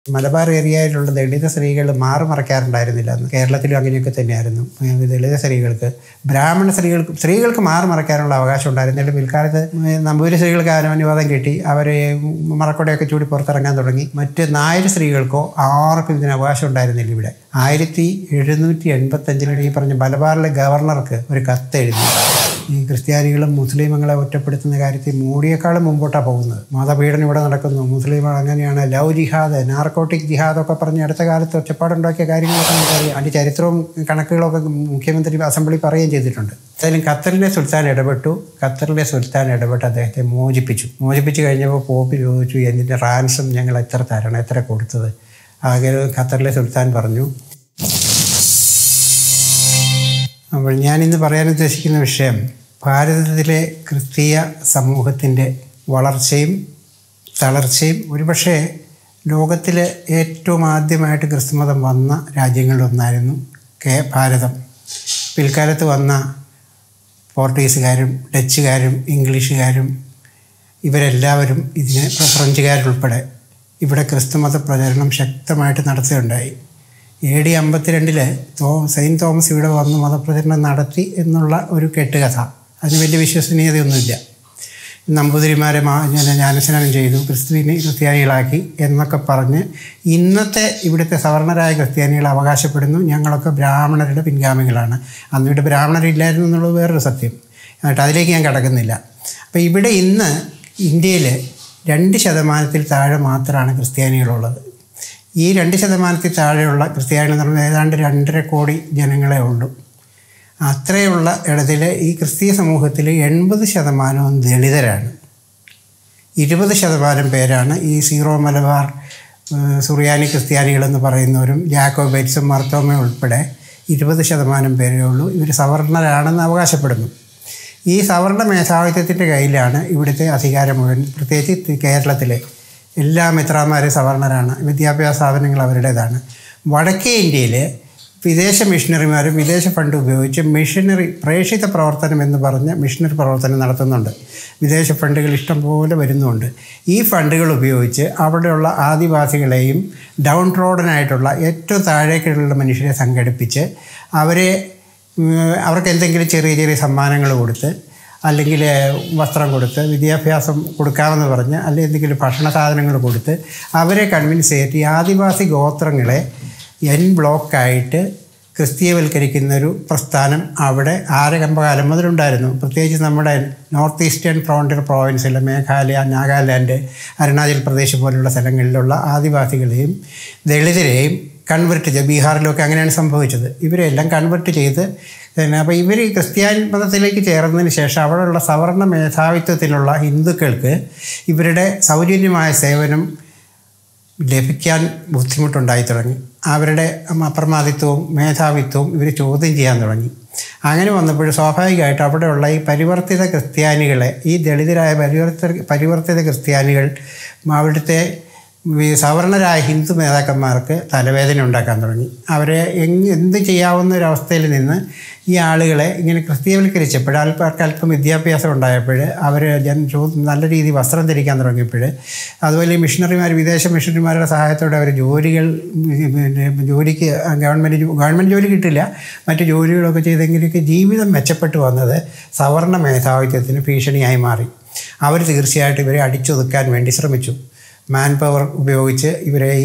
മലബാർ ഏരിയയിലുള്ള ദളിത സ്ത്രീകൾ മാറുമറയ്ക്കാറുണ്ടായിരുന്നില്ല അന്ന്. കേരളത്തിലും അങ്ങനെയൊക്കെ തന്നെയായിരുന്നു. ദളിത സ്ത്രീകൾക്ക്, ബ്രാഹ്മണ സ്ത്രീകൾക്ക് മാറുമറയ്ക്കാനുള്ള അവകാശം ഉണ്ടായിരുന്നില്ല. പിൽക്കാലത്ത് നമ്പൂതിരി സ്ത്രീകൾക്ക് അനുവാദം കിട്ടി. അവർ മറക്കൊടയൊക്കെ ചൂടി പുറത്തിറങ്ങാൻ തുടങ്ങി. മറ്റ് നായർ സ്ത്രീകൾക്കോ ആർക്കും ഇതിന് അവകാശം ഉണ്ടായിരുന്നില്ല. ഇവിടെ 1785 ഈ പറഞ്ഞ മലബാറിലെ ഗവർണർക്ക് ഒരു കത്തെഴുതി ഈ ക്രിസ്ത്യാനികളും മുസ്ലിമുകളെ ഒറ്റപ്പെടുത്തുന്ന കാര്യത്തിൽ മോഡിയേക്കാളും മുമ്പോട്ടാണ് പോകുന്നത്. മതപീഡനം ഇവിടെ നടക്കുന്നു, മുസ്ലിമുകൾ അങ്ങനെയാണ്, ലവ് ജിഹാദ്, നാർക്കോട്ടിക് ജിഹാദൊക്കെ പറഞ്ഞ് അടുത്ത കാലത്ത് ഒച്ചപ്പാടുണ്ടാക്കിയ കാര്യങ്ങളൊക്കെ നമുക്കറിയാം. അതിൻ്റെ ചരിത്രവും കണക്കുകളൊക്കെ മുഖ്യമന്ത്രി അസംബ്ലി പറയുകയും ചെയ്തിട്ടുണ്ട്. ഏതായാലും ഖത്തറിലെ സുൽത്താൻ ഇടപെട്ടു. ഖത്തറിലെ സുൽത്താൻ ഇടപെട്ട് അദ്ദേഹത്തെ മോചിപ്പിച്ചു കഴിഞ്ഞപ്പോൾ പോപ്പ് ചോദിച്ചു, എന്നിൻ്റെ റാൻസം ഞങ്ങൾ എത്ര തരണം, എത്ര കൊടുത്തത്? ആകെ ഖത്തറിലെ സുൽത്താൻ പറഞ്ഞു. അപ്പോൾ ഞാനിന്ന് പറയാൻ ഉദ്ദേശിക്കുന്ന വിഷയം ഭാരതത്തിലെ ക്രിസ്തീയ സമൂഹത്തിൻ്റെ വളർച്ചയും തളർച്ചയും. ഒരുപക്ഷെ ലോകത്തിൽ ഏറ്റവും ആദ്യമായിട്ട് ക്രിസ്തുമതം വന്ന രാജ്യങ്ങളിലൊന്നായിരുന്നു ഭാരതം. പിൽക്കാലത്ത് വന്ന പോർട്ടുഗീസുകാരും ഡച്ചുകാരും ഇംഗ്ലീഷുകാരും ഇവരെല്ലാവരും ഇതിന് ഫ്രഞ്ചുകാരുൾപ്പെടെ ഇവിടെ ക്രിസ്തുമത പ്രചരണം ശക്തമായിട്ട് നടത്തുകയുണ്ടായി. AD 52 സെയിൻറ്റ് തോമസ് ഇവിടെ വന്ന് മതപ്രചരണം നടത്തി എന്നുള്ള ഒരു കെട്ടുകഥ. അതിന് വലിയ വിശ്വസനീയതയൊന്നുമില്ല. നമ്പൂതിരിമാരെ ജ്ഞാനസ്നാനം ചെയ്തു, ക്രിസ്ത്യാനികളാക്കി എന്നൊക്കെ പറഞ്ഞ് ഇന്നത്തെ ഇവിടുത്തെ സവർണരായ ക്രിസ്ത്യാനികൾ അവകാശപ്പെടുന്നു ഞങ്ങളൊക്കെ ബ്രാഹ്മണരുടെ പിൻഗാമികളാണ്. അന്ന് ഇവിടെ ബ്രാഹ്മണരില്ലായിരുന്നു എന്നുള്ളത് വേറൊരു സത്യം. എന്നിട്ട് അതിലേക്ക് ഞാൻ കടക്കുന്നില്ല. അപ്പോൾ ഇവിടെ ഇന്ന് ഇന്ത്യയിൽ 2% താഴെ മാത്രമാണ് ക്രിസ്ത്യാനികളുള്ളത്. ഈ 2% താഴെയുള്ള ക്രിസ്ത്യാനികൾ എന്ന് പറഞ്ഞാൽ ഏതാണ്ട് 2.5 കോടി ജനങ്ങളെ ഉള്ളൂ. അത്രയുള്ള ഇടത്തിൽ ഈ ക്രിസ്തീയ സമൂഹത്തിൽ 80% ദളിതരാണ്. 20% പേരാണ് ഈ സീറോ മലബാർ സുറിയാനി ക്രിസ്ത്യാനികളെന്ന് പറയുന്നവരും ജാക്കോബൈറ്റ്സും മർത്തോമയും ഉൾപ്പെടെ 20% പേരേ ഉള്ളൂ. ഇവർ സവർണരാണെന്ന് അവകാശപ്പെടുന്നു. ഈ സവർണ മേധാവിത്വത്തിൻ്റെ കയ്യിലാണ് ഇവിടുത്തെ അധികാരം മുഴുവൻ. പ്രത്യേകിച്ച് കേരളത്തിലെ എല്ലാ മെത്രാന്മാരും സവർണരാണ്. വിദ്യാഭ്യാസ സ്ഥാപനങ്ങൾ അവരുടേതാണ്. വടക്കേ ഇന്ത്യയിൽ വിദേശ മിഷണറിമാരും വിദേശ ഫണ്ട് ഉപയോഗിച്ച് പ്രേക്ഷിത പ്രവർത്തനം എന്ന് പറഞ്ഞ മിഷണറി പ്രവർത്തനം നടത്തുന്നുണ്ട്. വിദേശ ഫണ്ടുകൾ ഇഷ്ടംപോലെ വരുന്നുണ്ട്. ഈ ഫണ്ടുകൾ ഉപയോഗിച്ച് അവിടെയുള്ള ആദിവാസികളെയും ഡൗൺ റോഡനായിട്ടുള്ള ഏറ്റവും താഴേക്കുള്ള മനുഷ്യരെ സംഘടിപ്പിച്ച് അവർക്ക് എന്തെങ്കിലും ചെറിയ സമ്മാനങ്ങൾ കൊടുത്ത്, അല്ലെങ്കിൽ വസ്ത്രം കൊടുത്ത്, വിദ്യാഭ്യാസം കൊടുക്കാമെന്ന് പറഞ്ഞ്, അല്ലെങ്കിൽ എന്തെങ്കിലും ഭക്ഷണ സാധനങ്ങൾ കൊടുത്ത് അവരെ കൺവിൻസ് ചെയ്തിട്ട് ഈ ആദിവാസി ഗോത്രങ്ങളെ ബ്ലോക്കായിട്ട് ക്രിസ്തീയവൽക്കരിക്കുന്നൊരു പ്രസ്ഥാനം അവിടെ ആരംഭകാലം മുതലുണ്ടായിരുന്നു. പ്രത്യേകിച്ച് നമ്മുടെ നോർത്ത് ഈസ്റ്റേൺ ഫ്രോണ്ടിയർ പ്രോവിൻസിലെ മേഘാലയ, നാഗാലാൻഡ്, അരുണാചൽ പ്രദേശ് പോലുള്ള സ്ഥലങ്ങളിലുള്ള ആദിവാസികളെയും ദളിതരെയും കൺവെർട്ട് ചെയ്ത്, ബീഹാറിലൊക്കെ അങ്ങനെയാണ് സംഭവിച്ചത്. ഇവരെല്ലാം കൺവെർട്ട് ചെയ്ത് അപ്പോൾ ഇവർ ക്രിസ്ത്യാനി മതത്തിലേക്ക് ചേർന്നതിന് ശേഷം അവിടെയുള്ള സവർണ മേധാവിത്വത്തിലുള്ള ഹിന്ദുക്കൾക്ക് ഇവരുടെ സൗജന്യമായ സേവനം ലഭിക്കാൻ ബുദ്ധിമുട്ടുണ്ടായി തുടങ്ങി. അവരുടെ അപ്രമാദിത്വവും മേധാവിത്വവും ഇവർ ചോദ്യം ചെയ്യാൻ തുടങ്ങി. അങ്ങനെ വന്നപ്പോൾ സ്വാഭാവികമായിട്ട് അവിടെയുള്ള ഈ പരിവർത്തിത ക്രിസ്ത്യാനികളെ, ഈ ദളിതരായ പരിവർത്തിത ക്രിസ്ത്യാനികൾ അവിടുത്തെ സവർണരായ ഹിന്ദു നേതാക്കന്മാർക്ക് തലവേദന ഉണ്ടാക്കാൻ തുടങ്ങി. അവരെ എന്ത് ചെയ്യാവുന്ന ഒരവസ്ഥയിൽ നിന്ന് ഈ ആളുകളെ ഇങ്ങനെ ക്രിസ്തീയവൽക്കരിച്ചപ്പോൾ, അല്പം വിദ്യാഭ്യാസം ഉണ്ടായപ്പോൾ, അവർ നല്ല രീതിയിൽ വസ്ത്രം ധരിക്കാൻ തുടങ്ങിയപ്പോൾ, അതുപോലെ വിദേശ മിഷണറിമാരുടെ സഹായത്തോടെ അവർ ജോലിക്ക് ഗവൺമെൻറ് ജോലി കിട്ടില്ല, മറ്റു ജോലികളൊക്കെ ചെയ്തെങ്കിലൊക്കെ ജീവിതം മെച്ചപ്പെട്ടു വന്നത് സവർണ മേധാവിത്വത്തിന് ഭീഷണിയായി മാറി. അവർ തീർച്ചയായിട്ടും ഇവരെ അടിച്ചൊതുക്കാൻ വേണ്ടി ശ്രമിച്ചു. മാൻ പവർ ഉപയോഗിച്ച് ഇവരെ ഈ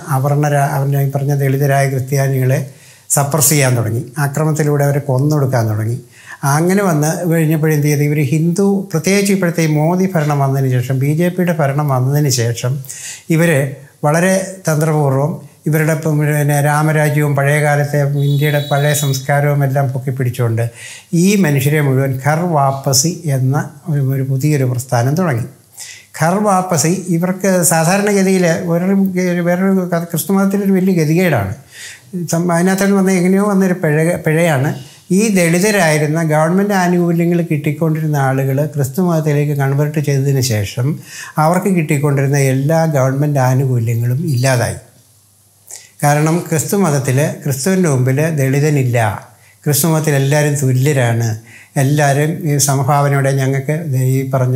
പറഞ്ഞ ദളിതരായ ക്രിസ്ത്യാനികളെ സപ്രസ് ചെയ്യാൻ തുടങ്ങി. ആക്രമണത്തിലൂടെ അവരെ കൊന്നൊടുക്കാൻ തുടങ്ങി. അങ്ങനെ വന്ന് കഴിഞ്ഞപ്പോഴെന്ത് ചെയ്ത് ഇവർ പ്രത്യേകിച്ച് ഇപ്പോഴത്തെ ഈ മോദി ഭരണം വന്നതിന് ശേഷം, BJPയുടെ ഭരണം വന്നതിന് ശേഷം ഇവർ വളരെ തന്ത്രപൂർവ്വം ഇവരുടെ രാമരാജ്യവും പഴയകാലത്തെ ഇന്ത്യയുടെ പഴയ സംസ്കാരവും എല്ലാം പൊക്കിപ്പിടിച്ചുകൊണ്ട് ഈ മനുഷ്യരെ മുഴുവൻ ഘർ വാപ്പസി എന്ന ഒരു പുതിയൊരു പ്രസ്ഥാനം തുടങ്ങി. ഘർ വാപ്പസി ഇവർക്ക് സാധാരണഗതിയിൽ വേറൊരു ക്രിസ്തുമതത്തിലൊരു വലിയ ഗതികേടാണ്. അതിനകത്ത് എങ്ങനെയോ വന്നൊരു പിഴയാണ്. ഈ ദളിതരായിരുന്ന ഗവൺമെൻറ് ആനുകൂല്യങ്ങൾ കിട്ടിക്കൊണ്ടിരുന്ന ആളുകൾ ക്രിസ്തുമതത്തിലേക്ക് കൺവേർട്ട് ചെയ്തതിന് ശേഷം അവർക്ക് കിട്ടിക്കൊണ്ടിരുന്ന എല്ലാ ഗവൺമെൻറ് ആനുകൂല്യങ്ങളും ഇല്ലാതായി. കാരണം ക്രിസ്തുവിൻ്റെ മുമ്പിൽ ദളിതനില്ല. ക്രിസ്തുമതത്തിൽ എല്ലാവരും തുല്യരാണ്. എല്ലാവരും ഈ സമഭാവനയോടെ ഞങ്ങൾക്ക് ഈ പറഞ്ഞ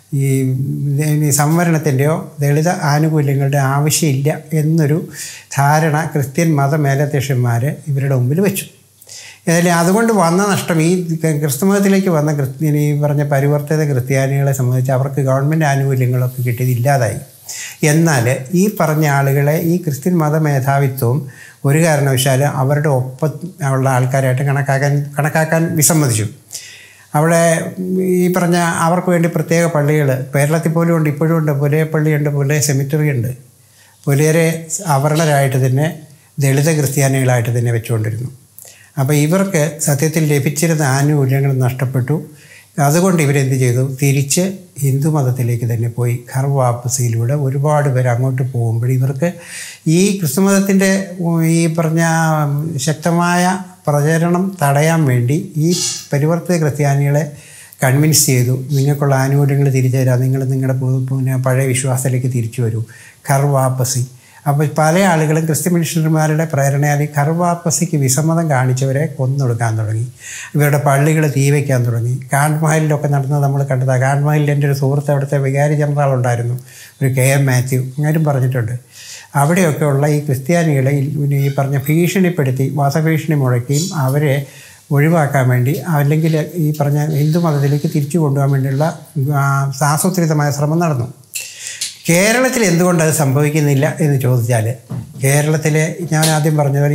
ഈ സംവരണത്തിൻ്റെയോ ദളിത ആനുകൂല്യങ്ങളുടെ ആവശ്യമില്ല എന്നൊരു ധാരണ ക്രിസ്ത്യൻ മതമേലധ്യക്ഷന്മാർ ഇവരുടെ മുമ്പിൽ വെച്ചു. ഏതായാലും അതുകൊണ്ട് വന്ന നഷ്ടം, ഈ ക്രിസ്തുമതത്തിലേക്ക് വന്ന ഈ പറഞ്ഞ പരിവർത്തിത ക്രിസ്ത്യാനികളെ സംബന്ധിച്ച് അവർക്ക് ഗവൺമെൻറ് ആനുകൂല്യങ്ങളൊക്കെ കിട്ടിയത് ഇല്ലാതായി. എന്നാൽ ഈ പറഞ്ഞ ആളുകളെ ഈ ക്രിസ്ത്യൻ മതമേധാവിത്വം ഒരു കാരണവശാലും അവരുടെ ഒപ്പം ഉള്ള ആൾക്കാരായിട്ട് കണക്കാക്കാൻ വിസമ്മതിച്ചു. അവിടെ ഈ പറഞ്ഞ അവർക്ക് വേണ്ടി പ്രത്യേക പള്ളികൾ കേരളത്തിൽ പോലും ഉണ്ട്, ഇപ്പോഴും ഉണ്ട്. പുലയ പള്ളിയുണ്ട്, പുലയ സെമിറ്ററി ഉണ്ട്. പുലയരെ അവർണരായിട്ട് തന്നെ ദളിത ക്രിസ്ത്യാനികളായിട്ട് തന്നെ വെച്ചുകൊണ്ടിരുന്നു. അപ്പോൾ ഇവർക്ക് സത്യത്തിൽ ലഭിച്ചിരുന്ന ആനുകൂല്യങ്ങൾ നഷ്ടപ്പെട്ടു. അതുകൊണ്ട് ഇവരെന്ത് ചെയ്തു, തിരിച്ച് ഹിന്ദു മതത്തിലേക്ക് തന്നെ പോയി. ഘർവാപ്പസിയിലൂടെ ഒരുപാട് പേര് അങ്ങോട്ട് പോകുമ്പോൾ ഇവർക്ക് ഈ ക്രിസ്തുമതത്തിൻ്റെ ഈ പറഞ്ഞ ശക്തമായ പ്രചരണം തടയാൻ വേണ്ടി ഈ പരിവർത്തിത ക്രിസ്ത്യാനികളെ കൺവിൻസ് ചെയ്തു, നിങ്ങൾക്കുള്ള ആനുകൂല്യങ്ങൾ തിരിച്ചു തരാം, നിങ്ങൾ നിങ്ങളുടെ പഴയ വിശ്വാസത്തിലേക്ക് തിരിച്ചു വരൂ. ഘർവാപ്പസി. അപ്പോൾ പല ആളുകളും ക്രിസ്ത്യൻ മിഷണറിമാരുടെ പ്രേരണയാൽ ഈ ഘർവാപ്പസിക്ക് വിസമ്മതം കാണിച്ചവരെ കൊന്നൊടുക്കാൻ തുടങ്ങി. ഇവരുടെ പള്ളികൾ തീ വയ്ക്കാൻ തുടങ്ങി. കാൺമഹലിലൊക്കെ നടന്നത് നമ്മൾ കണ്ടതാണ്. കാൺമഹലിൽ എൻ്റെ ഒരു സുഹൃത്ത് അവിടുത്തെ വികാരി ജനറൽ ഉണ്ടായിരുന്നു, ഒരു KM മാത്യു, അങ്ങനെയും പറഞ്ഞിട്ടുണ്ട്. അവിടെയൊക്കെ ഉള്ള ഈ ക്രിസ്ത്യാനികളെ ഈ പറഞ്ഞ ഭീഷണിപ്പെടുത്തി വധഭീഷണി മുഴക്കിയും അവരെ ഒഴിവാക്കാൻ വേണ്ടി, അല്ലെങ്കിൽ ഈ പറഞ്ഞ ഹിന്ദു മതത്തിലേക്ക് തിരിച്ചു കൊണ്ടുപോകാൻ വേണ്ടിയുള്ള ആസൂത്രിതമായ ശ്രമം നടന്നു. കേരളത്തിൽ എന്തുകൊണ്ടത് സംഭവിക്കുന്നില്ല എന്ന് ചോദിച്ചാൽ, കേരളത്തിൽ ഞാൻ ആദ്യം പറഞ്ഞ പോലെ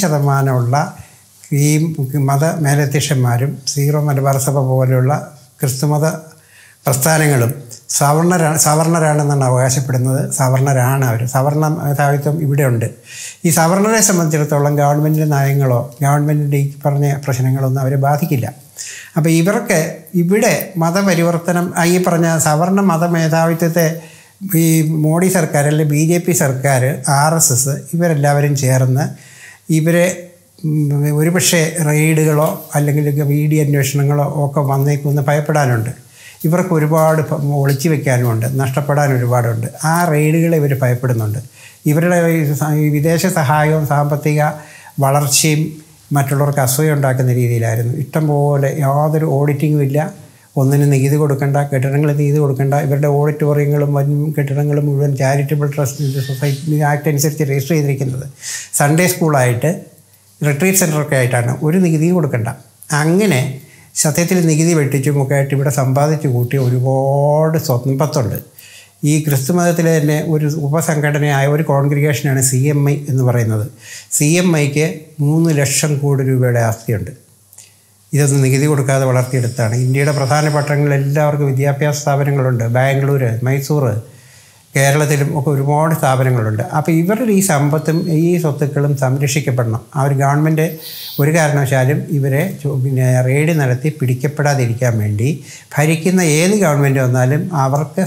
20% ഈ മതമേലധ്യക്ഷന്മാരും സീറോ മലബാർ സഭ പോലെയുള്ള ക്രിസ്തുമത പ്രസ്ഥാനങ്ങളും സവർണരാണെന്നാണ് അവകാശപ്പെടുന്നത്. സവർണരാണ് അവർ. സവർണ മേധാവിത്വം ഇവിടെയുണ്ട്. ഈ സവർണരെ സംബന്ധിച്ചിടത്തോളം ഗവൺമെൻറ്റിൻ്റെ നയങ്ങളോ ഗവൺമെൻറ്റിൻ്റെ ഈ പറഞ്ഞ പ്രശ്നങ്ങളൊന്നും അവരെ ബാധിക്കില്ല. അപ്പോൾ ഇവർക്ക് ഇവിടെ മതപരിവർത്തനം, ഈ പറഞ്ഞ സവർണ മതമേധാവിത്വത്തെ ഈ മോഡി സർക്കാർ അല്ലെങ്കിൽ BJP സർക്കാർ, RSS ഇവരെല്ലാവരും ചേർന്ന് ഇവരെ ഒരുപക്ഷെ റെയ്ഡുകളോ അല്ലെങ്കിൽ VD അന്വേഷണങ്ങളോ ഒക്കെ വന്നേക്കുമെന്ന് ഭയപ്പെടാനുണ്ട്. ഇവർക്ക് ഒരുപാട് ഒളിച്ചു വയ്ക്കാനുമുണ്ട്, നഷ്ടപ്പെടാൻ ഒരുപാടുണ്ട്. ആ റെയ്ഡുകളെ ഇവർ ഭയപ്പെടുന്നുണ്ട്. ഇവരുടെ വിദേശ സഹായവും സാമ്പത്തിക വളർച്ചയും മറ്റുള്ളവർക്ക് അസൂയ ഉണ്ടാക്കുന്ന രീതിയിലായിരുന്നു. ഇഷ്ടംപോലെ യാതൊരു ഓഡിറ്റിങ്ങും ഇല്ല, ഒന്നിനും നികുതി കൊടുക്കേണ്ട, കെട്ടിടങ്ങൾ നികുതി കൊടുക്കേണ്ട. ഇവരുടെ ഓഡിറ്റോറിയങ്ങളും കെട്ടിടങ്ങളും മുഴുവൻ ചാരിറ്റബിൾ ട്രസ്റ്റ് സൊസൈറ്റി ആക്ട് അനുസരിച്ച് രജിസ്റ്റർ ചെയ്തിരിക്കുന്നത്. സൺഡേ സ്കൂളായിട്ട് റിട്രീറ്റ് സെൻ്ററൊക്കെ ആയിട്ടാണ്. ഒരു നികുതിയും കൊടുക്കേണ്ട. അങ്ങനെ സത്യത്തിൽ നികുതി വെട്ടിച്ചുമൊക്കെ ആയിട്ട് ഇവിടെ സമ്പാദിച്ചു കൂട്ടിയ ഒരുപാട് സമ്പത്തുണ്ട്. ഈ ക്രിസ്തുമതത്തിലെ തന്നെ ഒരു ഉപസംഘടനയായ ഒരു കോൺഗ്രിഗേഷനാണ് CMI എന്ന് പറയുന്നത്. CMIക്ക് 3 ലക്ഷം കോടി രൂപയുടെ ആസ്തിയുണ്ട്. ഇതൊന്നും നികുതി കൊടുക്കാതെ വളർത്തിയെടുത്താണ്. ഇന്ത്യയുടെ പ്രധാന പട്ടണങ്ങളിൽ എല്ലാവർക്കും വിദ്യാഭ്യാസ സ്ഥാപനങ്ങളുണ്ട്. ബാംഗ്ലൂർ, മൈസൂർ, കേരളത്തിലും ഒക്കെ ഒരുപാട് സ്ഥാപനങ്ങളുണ്ട്. അപ്പോൾ ഇവരുടെ ഈ സമ്പത്തും ഈ സ്വത്തുക്കളും സംരക്ഷിക്കപ്പെടണം. അവർ ഗവൺമെൻറ് ഒരു കാരണവശാലും ഇവരെ റെയ്ഡ് നടത്തി പിടിക്കപ്പെടാതിരിക്കാൻ വേണ്ടി ഭരിക്കുന്ന ഏത് ഗവൺമെൻറ് വന്നാലും അവർക്ക്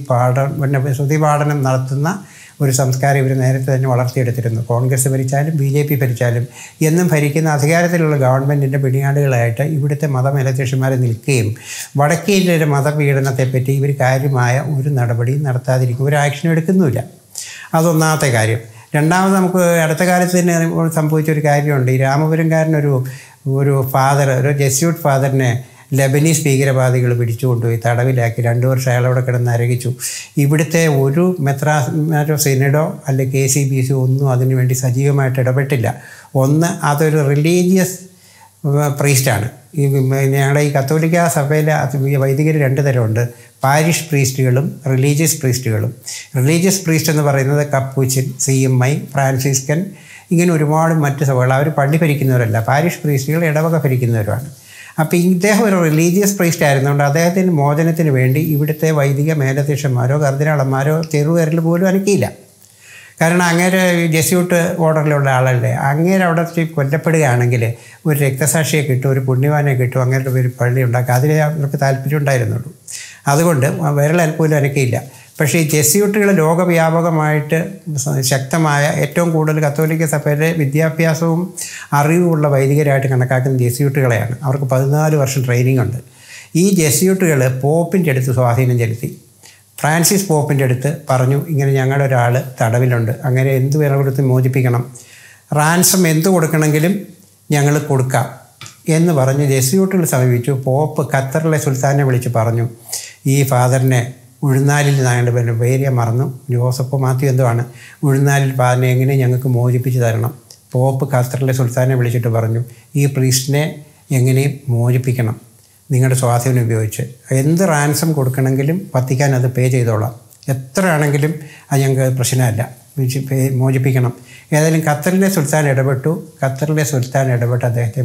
സ്തുതിപാഠനം നടത്തുന്ന ഒരു സംസ്കാരം ഇവർ നേരത്തെ തന്നെ വളർത്തിയെടുത്തിരുന്നു. കോൺഗ്രസ് ഭരിച്ചാലും BJP ഭരിച്ചാലും എന്നും ഭരിക്കുന്ന അധികാരത്തിലുള്ള ഗവൺമെൻറ്റിൻ്റെ പിടിയാടുകളായിട്ട് ഇവിടുത്തെ മതമേലധ്യക്ഷന്മാരെ നിൽക്കുകയും വടക്കേ ഇന്ത്യയിലെ മതപീഡനത്തെപ്പറ്റി ഇവർ കാര്യമായ ഒരു നടപടിയും നടത്താതിരിക്കും, ഒരു ആക്ഷനും എടുക്കുന്നുമില്ല. അതൊന്നാമത്തെ കാര്യം. രണ്ടാമത് നമുക്ക് അടുത്ത കാലത്ത് തന്നെ സംഭവിച്ചൊരു കാര്യമുണ്ട്. ഈ രാമപുരംകാരനൊരു ഫാദർ, ഒരു ജെസ്യൂട്ട് ഫാദറിനെ ലെബനീസ് ഭീകരവാദികൾ പിടിച്ചുകൊണ്ടുപോയി തടവിലാക്കി 2 വർഷം അയാളവിടെ കിടന്ന് അരകിച്ചു. ഇവിടുത്തെ ഒരു മെത്രാനോ സിനഡോ അല്ലെങ്കിൽ KCBC ഒന്നും അതിനുവേണ്ടി സജീവമായിട്ട് ഇടപെട്ടില്ല. ഒന്ന്, അതൊരു റിലീജിയസ് പ്രീസ്റ്റാണ്. ഞങ്ങളുടെ ഈ കത്തോലിക്ക സഭയിലെ വൈദികർ 2 തരമുണ്ട്. പാരിഷ് പ്രീസ്റ്റുകളും റിലീജിയസ് പ്രീസ്റ്റുകളും. റിലീജിയസ് പ്രീസ്റ്റ് എന്ന് പറയുന്നത് കപ്പൂച്ചിൻ, CMI, ഫ്രാൻസിസ്കൻ, ഇങ്ങനെ ഒരുപാട് മറ്റ് സഭകൾ. അവർ പള്ളി ഭരിക്കുന്നവരല്ല. പാരിഷ് പ്രീസ്റ്റുകൾ ഇടവക ഭരിക്കുന്നവരുമാണ്. അപ്പോൾ ഇദ്ദേഹം ഒരു റിലീജിയസ് പ്രീസ്റ്റ് ആയിരുന്നുകൊണ്ട് അദ്ദേഹത്തിൻ്റെ മോചനത്തിന് വേണ്ടി ഇവിടുത്തെ വൈദിക മേലധ്യക്ഷന്മാരോ കർദിനാളന്മാരോ ചെറുവിരൽ പോലും അനക്കിയില്ല. കാരണം അങ്ങേരെ ജെസ്യൂട്ട് ഓർഡറിലുള്ള ആളല്ലേ. അങ്ങേരെ അവിടെ കൊല്ലപ്പെടുകയാണെങ്കിൽ ഒരു രക്തസാക്ഷിയെ കിട്ടും, ഒരു പുണ്യവാനെ കിട്ടും, അങ്ങേരുടെ പേര് പള്ളി ഉണ്ടാക്കുക. അതിലേ അവർക്ക് താല്പര്യം ഉണ്ടായിരുന്നുള്ളൂ. അതുകൊണ്ട് വിരൽ പോലും അനക്കിയില്ല. പക്ഷേ ഈ ജെസ്യൂട്ടുകൾ ലോകവ്യാപകമായിട്ട് ശക്തമായ, ഏറ്റവും കൂടുതൽ കത്തോലിക്ക സഭയിലെ വിദ്യാഭ്യാസവും അറിവുമുള്ള വൈദികരായിട്ട് കണക്കാക്കുന്ന ജെസ്യൂട്ടുകളെയാണ്. അവർക്ക് 14 വർഷം ട്രെയിനിങ് ഉണ്ട്. ഈ ജെസ്യൂട്ടുകൾ പോപ്പിൻ്റെ അടുത്ത് സ്വാധീനം ചെലുത്തി. ഫ്രാൻസിസ് പോപ്പിൻ്റെ അടുത്ത് പറഞ്ഞു, ഇങ്ങനെ ഞങ്ങളുടെ ഒരാൾ തടവിലുണ്ട്, അങ്ങനെ എന്ത് വില കൊടുത്ത് മോചിപ്പിക്കണം, റാൻസം എന്ത് കൊടുക്കണമെങ്കിലും ഞങ്ങൾ കൊടുക്കാം എന്ന് പറഞ്ഞ് ജെസ്യൂട്ടുകൾ സമീപിച്ചു. പോപ്പ് ഖത്തറിലെ സുൽത്താനെ വിളിച്ച് പറഞ്ഞു, ഈ ഫാദറിനെ ഉഴുന്നാലിൽ ഞങ്ങളുടെ പേര് ഞാൻ മറന്നു, ജോസഫ് മാത്യു എന്തോ ആണ്. ഉഴുന്നാലിൽ ഫാദറിനെ എങ്ങനെ ഞങ്ങൾക്ക് മോചിപ്പിച്ച് തരണം. പോപ്പ് ഖത്തറിലെ സുൽത്താനെ വിളിച്ചിട്ട് പറഞ്ഞു, ഈ പ്രീസ്റ്റിനെ എങ്ങനെയും മോചിപ്പിക്കണം, നിങ്ങളുടെ സ്വാധീനം ഉപയോഗിച്ച് എന്ത് റാൻസം കൊടുക്കണമെങ്കിലും വത്തിക്കാൻ അത് പേ ചെയ്തോളാം, എത്ര ആണെങ്കിലും അത് ഞങ്ങൾക്ക് പ്രശ്നമല്ല, മോചിപ്പിക്കണം. ഏതായാലും ഖത്തറിലെ സുൽത്താൻ ഇടപെട്ടു. ഖത്തറിലെ സുൽത്താൻ ഇടപെട്ട് അദ്ദേഹത്തെ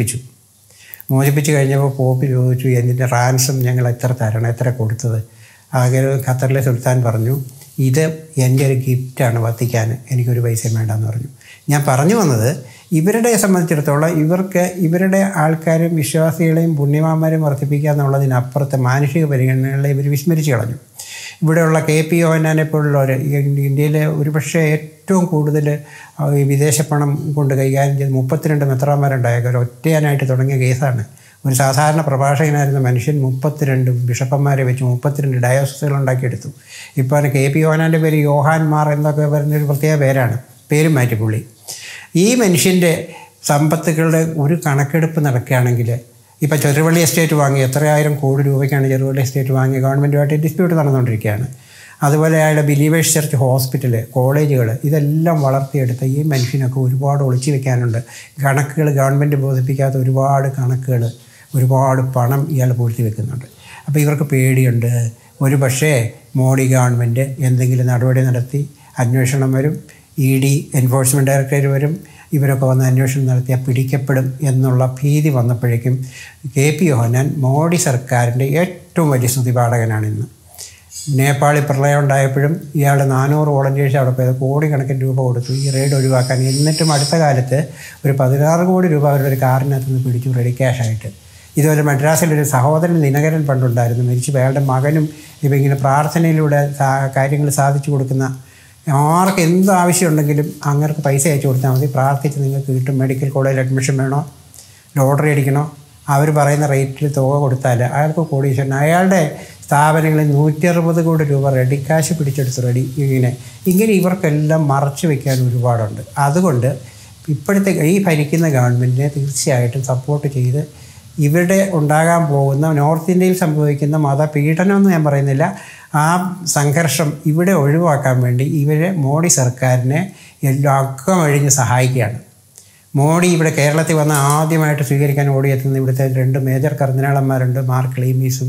മോചിപ്പിച്ച് കഴിഞ്ഞപ്പോൾ പോപ്പ് ചോദിച്ചു, എന്തിൻ്റെ റാൻസം ഞങ്ങൾ എത്ര തരണം, എത്ര കൊടുത്തത്? ആകെ ഖത്തറിലെ സുൽത്താൻ പറഞ്ഞു, ഇത് എൻ്റെ ഒരു ഗിഫ്റ്റാണ് വത്തിക്കാൻ, എനിക്കൊരു പൈസയും വേണ്ടെന്ന് പറഞ്ഞു. ഞാൻ പറഞ്ഞു വന്നത്, ഇവരുടെ സംബന്ധിച്ചിടത്തോളം ഇവരുടെ ആൾക്കാരും വിശ്വാസികളെയും പുണ്യവാന്മാരെയും വർദ്ധിപ്പിക്കുക എന്നുള്ളതിനപ്പുറത്തെ മാനുഷിക പരിഗണനകളെ ഇവർ വിസ്മരിച്ച് കളഞ്ഞു. ഇവിടെയുള്ള KP യോഹന്നാനെ പോലുള്ളവർ ഇന്ത്യയിലെ ഒരുപക്ഷെ ഏറ്റവും കൂടുതൽ വിദേശ പണം കൊണ്ട് കൈകാര്യം ചെയ്ത് 32 മെത്രാന്മാരുണ്ടായ ഒറ്റയാനായിട്ട് തുടങ്ങിയ കേസാണ്. ഒരു സാധാരണ പ്രഭാഷകനായിരുന്ന മനുഷ്യൻ 32 ബിഷപ്പന്മാരെ വെച്ച് 32 ഡയോസസുകൾ ഉണ്ടാക്കിയെടുത്തു. ഇപ്പോൾ KP യോഹന്നാൻ്റെ പേര് യോഹാൻമാർ എന്നൊക്കെ പറഞ്ഞൊരു പ്രത്യേക പേരാണ്, പേരും മാറ്റി പുള്ളി. ഈ മനുഷ്യൻ്റെ സമ്പത്തുകളുടെ ഒരു കണക്കെടുപ്പ് നടക്കുകയാണെങ്കിൽ, ഇപ്പോൾ ചെറുവള്ളി എസ്റ്റേറ്റ് വാങ്ങി എത്ര ആയിരം കോടി രൂപയ്ക്കാണ് ചെറുവള്ളി എസ്റ്റേറ്റ് വാങ്ങി ഗവൺമെൻറ്റുമായിട്ട് ഡിസ്പ്യൂട്ട് നടന്നുകൊണ്ടിരിക്കുകയാണ്. അതുപോലെ അയാളുടെ ബിലീവേഴ്സ് ചർച്ച് ഹോസ്പിറ്റൽ, കോളേജുകൾ, ഇതെല്ലാം വളർത്തിയെടുത്ത ഈ മനുഷ്യനൊക്കെ ഒരുപാട് ഒളിച്ചു വെക്കാനുണ്ട്. കണക്കുകൾ ഗവൺമെൻറ് ബോധിപ്പിക്കാത്ത ഒരുപാട് കണക്കുകൾ, ഒരുപാട് പണം ഇയാൾ പൂഴ്ത്തി വെക്കുന്നുണ്ട്. അപ്പോൾ ഇവർക്ക് പേടിയുണ്ട്, ഒരു പക്ഷേ മോഡി ഗവൺമെൻറ് എന്തെങ്കിലും നടപടി നടത്തി അന്വേഷണം വരും, ED എൻഫോഴ്സ്മെൻറ്റ് ഡയറക്ടറേറ്റ് വരും, ഇവരൊക്കെ വന്ന് അന്വേഷണം നടത്തിയാൽ പിടിക്കപ്പെടും എന്നുള്ള ഭീതി വന്നപ്പോഴേക്കും KP യോഹന്നാൻ മോഡി സർക്കാരിൻ്റെ ഏറ്റവും വലിയ സ്തുതിപാഠകനാണിന്ന്. നേപ്പാളിൽ പ്രളയം ഉണ്ടായപ്പോഴും ഇയാൾ 400 വോളണ്ടിയേഴ്സ് അവിടെ പോയത് കോടിക്കണക്കിന് രൂപ കൊടുത്തു ഈ റെയ്ഡ് ഒഴിവാക്കാൻ. എന്നിട്ടും അടുത്ത കാലത്ത് ഒരു 16 കോടി രൂപ അവരുടെ ഒരു കാറിനകത്ത് നിന്ന് പിടിച്ചു, റെഡി ക്യാഷായിട്ട്. ഇതുപോലെ മദ്രാസിലൊരു സഹോദരൻ ദിനകരൻ പണ്ടുണ്ടായിരുന്നു, മരിച്ചു. അയാളുടെ മകനും ഇപ്പം ഇങ്ങനെ പ്രാർത്ഥനയിലൂടെ കാര്യങ്ങൾ സാധിച്ചു കൊടുക്കുന്ന, ആർക്ക് എന്ത് ആവശ്യമുണ്ടെങ്കിലും അങ്ങർക്ക് പൈസ അയച്ചു കൊടുത്താൽ മതി, പ്രാർത്ഥിച്ച് നിങ്ങൾക്ക് കിട്ടും. മെഡിക്കൽ കോളേജിൽ അഡ്മിഷൻ വേണോ, ലോട്ടറി അടിക്കണോ, അവർ പറയുന്ന റേറ്റിൽ തുക കൊടുത്താൽ അയാൾക്ക് കോടീശ്വരൻ. അയാളുടെ സ്ഥാപനങ്ങളിൽ 160 കോടി രൂപ റെഡി ക്യാഷ് പിടിച്ചെടുത്ത് ഇങ്ങനെ ഇവർക്കെല്ലാം മറച്ചു വയ്ക്കാൻ ഒരുപാടുണ്ട്. അതുകൊണ്ട് ഇപ്പോഴത്തെ ഈ ഭരിക്കുന്ന ഗവൺമെൻറ്റിനെ തീർച്ചയായിട്ടും സപ്പോർട്ട് ചെയ്ത് ഇവിടെ ഉണ്ടാകാൻ പോകുന്ന നോർത്ത് ഇന്ത്യയിൽ സംഭവിക്കുന്ന മതപീഡനമെന്ന് ഞാൻ പറയുന്നില്ല, ആ സംഘർഷം ഇവിടെ ഒഴിവാക്കാൻ വേണ്ടി ഇവരെ മോഡി സർക്കാരിനെ എല്ലാം അക്കമഴിഞ്ഞ് സഹായിക്കുകയാണ്. മോഡി ഇവിടെ കേരളത്തിൽ വന്ന് ആദ്യമായിട്ട് സ്വീകരിക്കാൻ ഓടിയെത്തുന്ന ഇവിടുത്തെ 2 മേജർ കർദിനാളന്മാരുണ്ട്, മാർ ക്ലീമീസും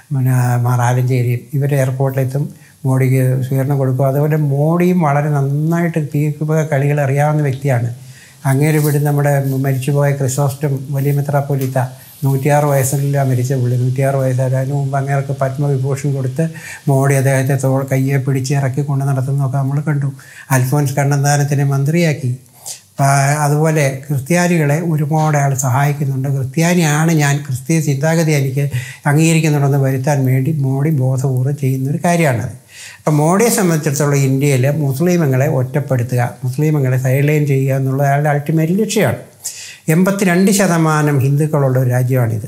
മാർ ആലഞ്ചേരിയും. ഇവർ എയർപോർട്ടിലെത്തും, മോഡിക്ക് സ്വീകരണം കൊടുക്കും. അതുപോലെ മോഡിയും വളരെ നന്നായിട്ട് കളികൾ അറിയാവുന്ന വ്യക്തിയാണ്. അങ്ങേര് ഇവിടെ നമ്മുടെ മരിച്ചുപോയ ക്രിസോസ്റ്റം വലിയ മെത്രാപ്പോലീത്ത 106 വയസ്സിലാണ് മരിച്ച പുള്ളി. 106 വയസ്സായ അതിന് മുമ്പ് അങ്ങേർക്ക് പത്മവിഭൂഷൺ കൊടുത്ത് മോഡി അദ്ദേഹത്തെ കയ്യെ പിടിച്ച് ഇറക്കി കൊണ്ട് നടത്തുന്നതൊക്കെ നമ്മൾ കണ്ടു. അൽഫോൻസ് കണ്ണന്താനത്തിനെ മന്ത്രിയാക്കി. അതുപോലെ ക്രിസ്ത്യാനികളെ ഒരുപാട് ആൾ സഹായിക്കുന്നുണ്ട്. ക്രിസ്ത്യാനിയാണ് ഞാൻ, ക്രിസ്തീയ ചിന്താഗതി എനിക്ക് അംഗീകരിക്കുന്നുണ്ടെന്ന് വരുത്താൻ വേണ്ടി മോഡി ബോധപൂർവ്വം ചെയ്യുന്നൊരു കാര്യമാണത്. അപ്പം മോഡിയെ സംബന്ധിച്ചിടത്തോളം ഇന്ത്യയിൽ മുസ്ലിമുകളെ ഒറ്റപ്പെടുത്തുക, മുസ്ലിമുകളെ സൈലൈൻ ചെയ്യുക എന്നുള്ള അയാളുടെ അൾട്ടിമേറ്റ് ലക്ഷ്യമാണ്. 82% ഹിന്ദുക്കളുള്ള ഒരു രാജ്യമാണിത്.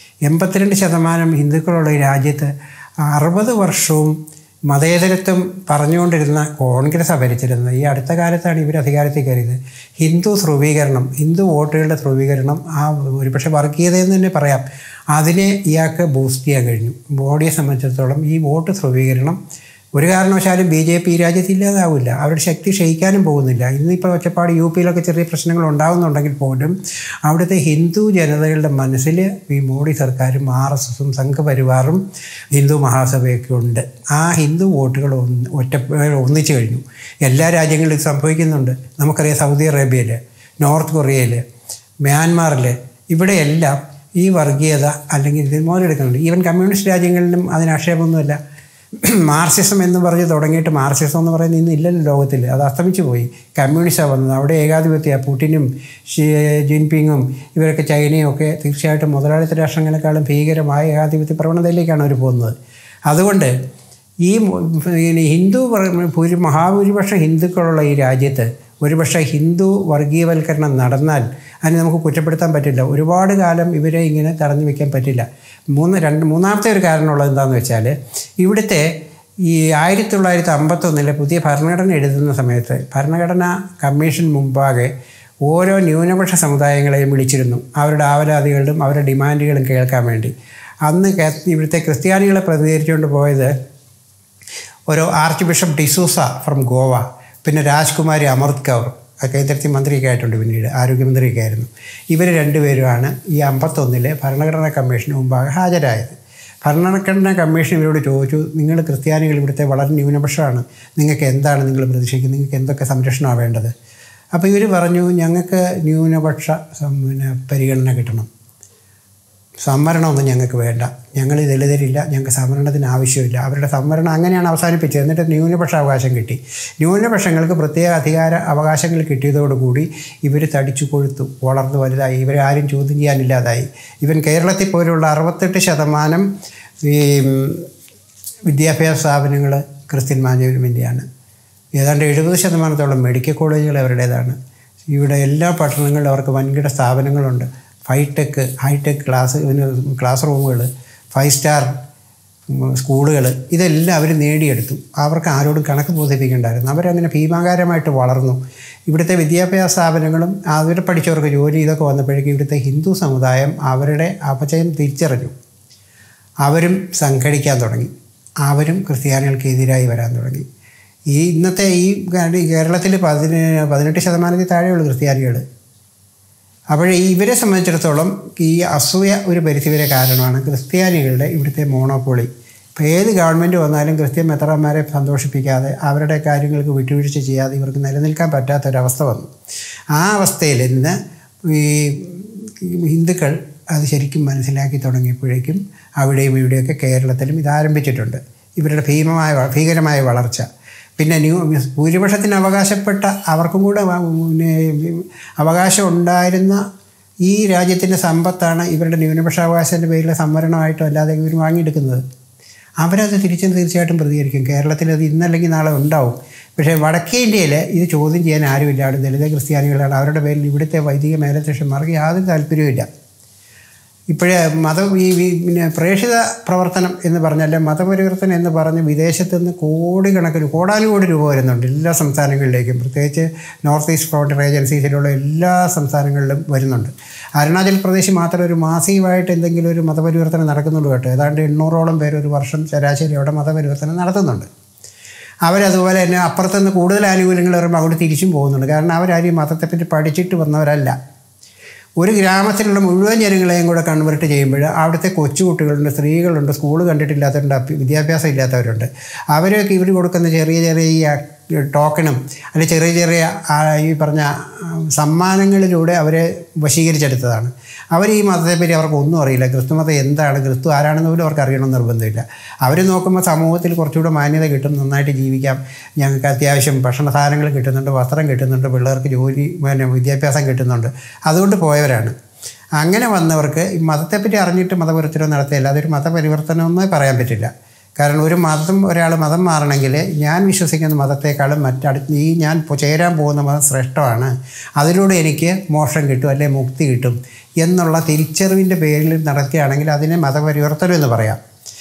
82% ഹിന്ദുക്കളുള്ള ഈ രാജ്യത്ത് 60 വർഷവും മതേതരത്വം പറഞ്ഞുകൊണ്ടിരുന്ന കോൺഗ്രസ് ഭരിച്ചിരുന്നത്. ഈ അടുത്ത കാലത്താണ് ഇവർ അധികാരത്തിൽ കയറിയത്. ഹിന്ദു ധ്രുവീകരണം, ഹിന്ദു വോട്ടുകളുടെ ധ്രുവീകരണം, ആ ഒരുപക്ഷെ വർഗീയതയെന്ന് തന്നെ പറയാം, അതിനെ ഇയാൾക്ക് ബൂസ്റ്റ് ചെയ്യാൻ കഴിഞ്ഞു. മോഡിയെ സംബന്ധിച്ചിടത്തോളം ഈ വോട്ട് ധ്രുവീകരണം ഒരു കാരണവശാലും BJP ഈ രാജ്യത്ത് ഇല്ലാതാവില്ല. അവരുടെ ശക്തി ക്ഷയിക്കാനും പോകുന്നില്ല. ഇന്നിപ്പോൾ ഒറ്റപ്പാട് UP-യിലൊക്കെ ചെറിയ പ്രശ്നങ്ങൾ ഉണ്ടാകുന്നുണ്ടെങ്കിൽ പോലും അവിടുത്തെ ഹിന്ദു ജനതകളുടെ മനസ്സിൽ ഈ മോഡി സർക്കാരും RSSും സംഘപരിവാറും ഹിന്ദു മഹാസഭയൊക്കെ ഉണ്ട്. ആ ഹിന്ദു വോട്ടുകൾ ഒന്നിച്ചു കഴിഞ്ഞു. എല്ലാ രാജ്യങ്ങളിലും സംഭവിക്കുന്നുണ്ട്. നമുക്കറിയാം, സൗദി അറേബ്യയിൽ, നോർത്ത് കൊറിയയിൽ, മ്യാൻമാറിൽ, ഇവിടെയെല്ലാം ഈ വർഗീയത അല്ലെങ്കിൽ ഇത് മുതലെടുക്കുന്നുണ്ട്. ഈവൻ കമ്മ്യൂണിസ്റ്റ് രാജ്യങ്ങളിലും അതിന് ആക്ഷേപമൊന്നുമില്ല. മാർക്സിസം എന്ന് പറഞ്ഞ് തുടങ്ങിയിട്ട് മാർക്സിസം എന്ന് പറയുന്നത് ഇന്ന് ഇല്ലല്ലോ ലോകത്തിൽ, അത് അസ്തമിച്ചു പോയി. കമ്മ്യൂണിസ്റ്റാണ് വന്നത്. അവിടെ ഏകാധിപത്യ, പുടിനും ജിൻപിങ്ങും ഇവരൊക്കെ ചൈനയും ഒക്കെ തീർച്ചയായിട്ടും മുതലാളിത്ത രാഷ്ട്രങ്ങളെക്കാളും ഭീകരമായ ഏകാധിപത്യ പ്രവണതയിലേക്കാണ് അവർ പോകുന്നത്. അതുകൊണ്ട് ഈ ഹിന്ദു മഹാഭൂരിപക്ഷം ഹിന്ദുക്കളുള്ള ഈ രാജ്യത്ത് ഒരുപക്ഷെ ഹിന്ദു വർഗീയവൽക്കരണം നടന്നാൽ അതിന് നമുക്ക് കുറ്റപ്പെടുത്താൻ പറ്റില്ല. ഒരുപാട് കാലം ഇവരെ ഇങ്ങനെ തടഞ്ഞു വയ്ക്കാൻ പറ്റില്ല. മൂന്നാമത്തെ ഒരു കാരണമുള്ളത് എന്താണെന്ന് വെച്ചാൽ, ഇവിടുത്തെ ഈ 1951 പുതിയ ഭരണഘടന എഴുതുന്ന സമയത്ത് ഭരണഘടനാ കമ്മീഷൻ മുമ്പാകെ ഓരോ ന്യൂനപക്ഷ സമുദായങ്ങളെയും വിളിച്ചിരുന്നു, അവരുടെ ആവലാതികളും അവരുടെ ഡിമാൻഡുകളും കേൾക്കാൻ വേണ്ടി. അന്ന് ഇവിടുത്തെ ക്രിസ്ത്യാനികളെ പ്രതിനിധീകരിച്ചുകൊണ്ട് പോയത് ഒരു archbishop D'Souza from Goa, പിന്നെ രാജ്കുമാരി അമൃത് കൗർ, കേന്ദ്രത്തിൽ മന്ത്രിയൊക്കെ ആയിട്ടുണ്ട്, പിന്നീട് ആരോഗ്യമന്ത്രിയൊക്കെ ആയിരുന്നു. ഇവർ രണ്ടുപേരുമാണ് ഈ 51 ഭരണഘടനാ കമ്മീഷന് മുമ്പാകെ ഹാജരായത്. ഭരണഘടനാ കമ്മീഷൻ ഇവരോട് ചോദിച്ചു, നിങ്ങൾ ക്രിസ്ത്യാനികൾ ഇവിടുത്തെ വളരെ ന്യൂനപക്ഷമാണ്, നിങ്ങൾക്ക് എന്താണ് നിങ്ങൾ പ്രതീക്ഷിക്കുന്നത്, നിങ്ങൾക്ക് എന്തൊക്കെ സംരക്ഷണമാണ് വേണ്ടത്? അപ്പോൾ ഇവർ പറഞ്ഞു, ഞങ്ങൾക്ക് ന്യൂനപക്ഷ പരിഗണന കിട്ടണം, സംവരണമൊന്നും ഞങ്ങൾക്ക് വേണ്ട, ഞങ്ങൾ ദളിതരില്ല, ഞങ്ങൾക്ക് സംവരണത്തിന് ആവശ്യമില്ല. അവരുടെ സംവരണം അങ്ങനെയാണ് അവസാനിപ്പിച്ചത്. എന്നിട്ട് ന്യൂനപക്ഷ അവകാശം കിട്ടി. ന്യൂനപക്ഷങ്ങൾക്ക് പ്രത്യേക അധികാര അവകാശങ്ങൾ കിട്ടിയതോടുകൂടി ഇവർ തടിച്ചു കൊഴുത്തു, വളർന്നു വലുതായി, ഇവരെ ആരും ചോദ്യം ചെയ്യാനില്ലാതായി. ഇവൻ കേരളത്തിൽ പോലുള്ള 68% ഈ വിദ്യാഭ്യാസ സ്ഥാപനങ്ങൾ ക്രിസ്ത്യൻ മാനേജ്മെൻറ്റിയാണ്. ഏതാണ്ട് 70% മെഡിക്കൽ കോളേജുകൾ അവരുടേതാണ്. ഇവിടെ എല്ലാ പട്ടണങ്ങളിലും അവർക്ക് വൻകിട സ്ഥാപനങ്ങളുണ്ട്. ഹൈടെക് ക്ലാസ് റൂമുകൾ, 5 സ്റ്റാർ സ്കൂളുകൾ, ഇതെല്ലാം അവർ നേടിയെടുത്തു. അവർക്ക് ആരോടും കണക്ക് ബോധിപ്പിക്കേണ്ടായിരുന്നു. അവരങ്ങനെ ഭീമാകാരമായിട്ട് വളർന്നു. ഇവിടുത്തെ വിദ്യാഭ്യാസ സ്ഥാപനങ്ങളും അവർ പഠിച്ചവർക്ക് ജോലി ഇതൊക്കെ വന്നപ്പോഴേക്കും ഇവിടുത്തെ ഹിന്ദു സമുദായം അവരുടെ അപജയം തിരിച്ചറിഞ്ഞു. അവരും സംഘടിക്കാൻ തുടങ്ങി. അവരും ക്രിസ്ത്യാനികൾക്കെതിരായി വരാൻ തുടങ്ങി. ഇന്നത്തെ ഈ കേരളത്തിൽ 18% താഴെയുള്ള ക്രിസ്ത്യാനികൾ. അപ്പോൾ ഇവരെ സംബന്ധിച്ചിടത്തോളം ഈ അസൂയ ഒരു പരിധിവരെ കാരണമാണ് ക്രിസ്ത്യാനികളുടെ ഇവിടുത്തെ മോണോപ്പൊളി. ഇപ്പോൾ ഏത് ഗവൺമെൻറ് വന്നാലും ക്രിസ്ത്യൻ മെത്രാന്മാരെ സന്തോഷിപ്പിക്കാതെ അവരുടെ കാര്യങ്ങൾക്ക് വിട്ടുവീഴ്ച ചെയ്യാതെ ഇവർക്ക് നിലനിൽക്കാൻ പറ്റാത്തൊരവസ്ഥ വന്നു. ആ അവസ്ഥയിൽ ഇന്ന് ഈ ഹിന്ദുക്കൾ അത് ശരിക്കും മനസ്സിലാക്കി തുടങ്ങിയപ്പോഴേക്കും അവിടെയും ഇവിടെയൊക്കെ കേരളത്തിലും ഇത് ആരംഭിച്ചിട്ടുണ്ട്. ഇവരുടെ ഭീകരമായ വളർച്ച. പിന്നെ ഭൂരിപക്ഷത്തിന് അവകാശപ്പെട്ട അവർക്കും കൂടെ അവകാശം ഉണ്ടായിരുന്ന ഈ രാജ്യത്തിൻ്റെ സമ്പത്താണ് ഇവരുടെ ന്യൂനപക്ഷാവകാശത്തിൻ്റെ പേരിൽ സംവരണമായിട്ടോ അല്ലാതെ ഇവർ വാങ്ങിയെടുക്കുന്നത്. അവരത് തീർച്ചയായിട്ടും പ്രതികരിക്കും. കേരളത്തിൽ അത് ഇന്നല്ലെങ്കിൽ നാളെ ഉണ്ടാവും. പക്ഷേ വടക്കേ ഇന്ത്യയിൽ ഇത് ചോദ്യം ചെയ്യാൻ ആരുമില്ല. അവിടെ ദളിത ക്രിസ്ത്യാനികളാണ്. അവരുടെ പേരിൽ ഇവിടുത്തെ വൈദിക മേലധ്യക്ഷന്മാർക്ക് യാതൊരു താല്പര്യവുമില്ല. ഇപ്പോഴേ പിന്നെ പ്രേക്ഷിത പ്രവർത്തനം എന്ന് പറഞ്ഞാൽ മതപരിവർത്തനം എന്ന് പറഞ്ഞ് വിദേശത്തു നിന്ന് കോടാനുകോടി രൂപ വരുന്നുണ്ട് എല്ലാ സംസ്ഥാനങ്ങളിലേക്കും. പ്രത്യേകിച്ച് നോർത്ത് ഈസ്റ്റ് ഫ്രോണ്ടിയർ ഏജൻസീസിലുള്ള എല്ലാ സംസ്ഥാനങ്ങളിലും വരുന്നുണ്ട്. അരുണാചൽ പ്രദേശ് മാത്രം ഒരു മാസീവായിട്ട് എന്തെങ്കിലും ഒരു മതപരിവർത്തനം നടക്കുന്നുണ്ട് കേട്ടോ. ഏതാണ്ട് 800ഓളം പേര് ഒരു വർഷം ശരാശരി അവിടെ മതപരിവർത്തനം നടത്തുന്നുണ്ട്. അവരതുപോലെ തന്നെ അപ്പുറത്തുനിന്ന് കൂടുതൽ ആനുകൂല്യങ്ങൾ വരുമ്പോൾ അവിടെ തിരിച്ചും പോകുന്നുണ്ട്. കാരണം അവരാരും മതത്തെപ്പറ്റി പഠിച്ചിട്ട് വന്നവരല്ല. ഒരു ഗ്രാമത്തിലുള്ള മുഴുവൻ ജനങ്ങളെയും കൂടെ കൺവെർട്ട് ചെയ്യുമ്പോൾ അവിടുത്തെ കൊച്ചുകുട്ടികളുണ്ട്, സ്ത്രീകളുണ്ട്, സ്കൂൾ കണ്ടിട്ടില്ലാത്തവരുണ്ട്, വിദ്യാഭ്യാസം ഇല്ലാത്തവരുണ്ട്. അവരൊക്കെ ഇവർ കൊടുക്കുന്ന ചെറിയ ടോക്കണും അല്ലെങ്കിൽ ചെറിയ ഈ പറഞ്ഞ സമ്മാനങ്ങളിലൂടെ അവരെ വശീകരിച്ചെടുത്തതാണ്. അവർ ഈ മതത്തെപ്പറ്റി അവർക്ക് ഒന്നും അറിയില്ല. ക്രിസ്തു മതം എന്താണ്, ക്രിസ്തു ആരാണെന്ന് പോലും അവർക്ക് അറിയണമെന്ന് നിർബന്ധമില്ല. അവർ നോക്കുമ്പോൾ സമൂഹത്തിൽ കുറച്ചുകൂടെ മാന്യത കിട്ടും, നന്നായിട്ട് ജീവിക്കാം, ഞങ്ങൾക്ക് അത്യാവശ്യം ഭക്ഷണ സാധനങ്ങൾ കിട്ടുന്നുണ്ട്, വസ്ത്രം കിട്ടുന്നുണ്ട്, പിള്ളേർക്ക് ജോലി വിദ്യാഭ്യാസം കിട്ടുന്നുണ്ട്, അതുകൊണ്ട് പോയവരാണ്. അങ്ങനെ വന്നവർക്ക് ഈ മതത്തെപ്പറ്റി അറിഞ്ഞിട്ട് മതപരിവർത്തനം നടത്തിയില്ല. അതൊരു മതപരിവർത്തനമെന്നേ പറയാൻ പറ്റില്ല. കാരണം ഒരാൾ മതം മാറണമെങ്കിൽ ഞാൻ വിശ്വസിക്കുന്ന മതത്തെക്കാളും ഞാൻ ചേരാൻ പോകുന്ന മതം ശ്രേഷ്ഠമാണ്, അതിലൂടെ എനിക്ക് മോക്ഷം കിട്ടും അല്ലെങ്കിൽ മുക്തി കിട്ടും എന്നുള്ള തിരിച്ചറിവിൻ്റെ പേരിൽ നടത്തുകയാണെങ്കിൽ അതിനെ മതപരിവർത്തനം എന്ന് പറയാം.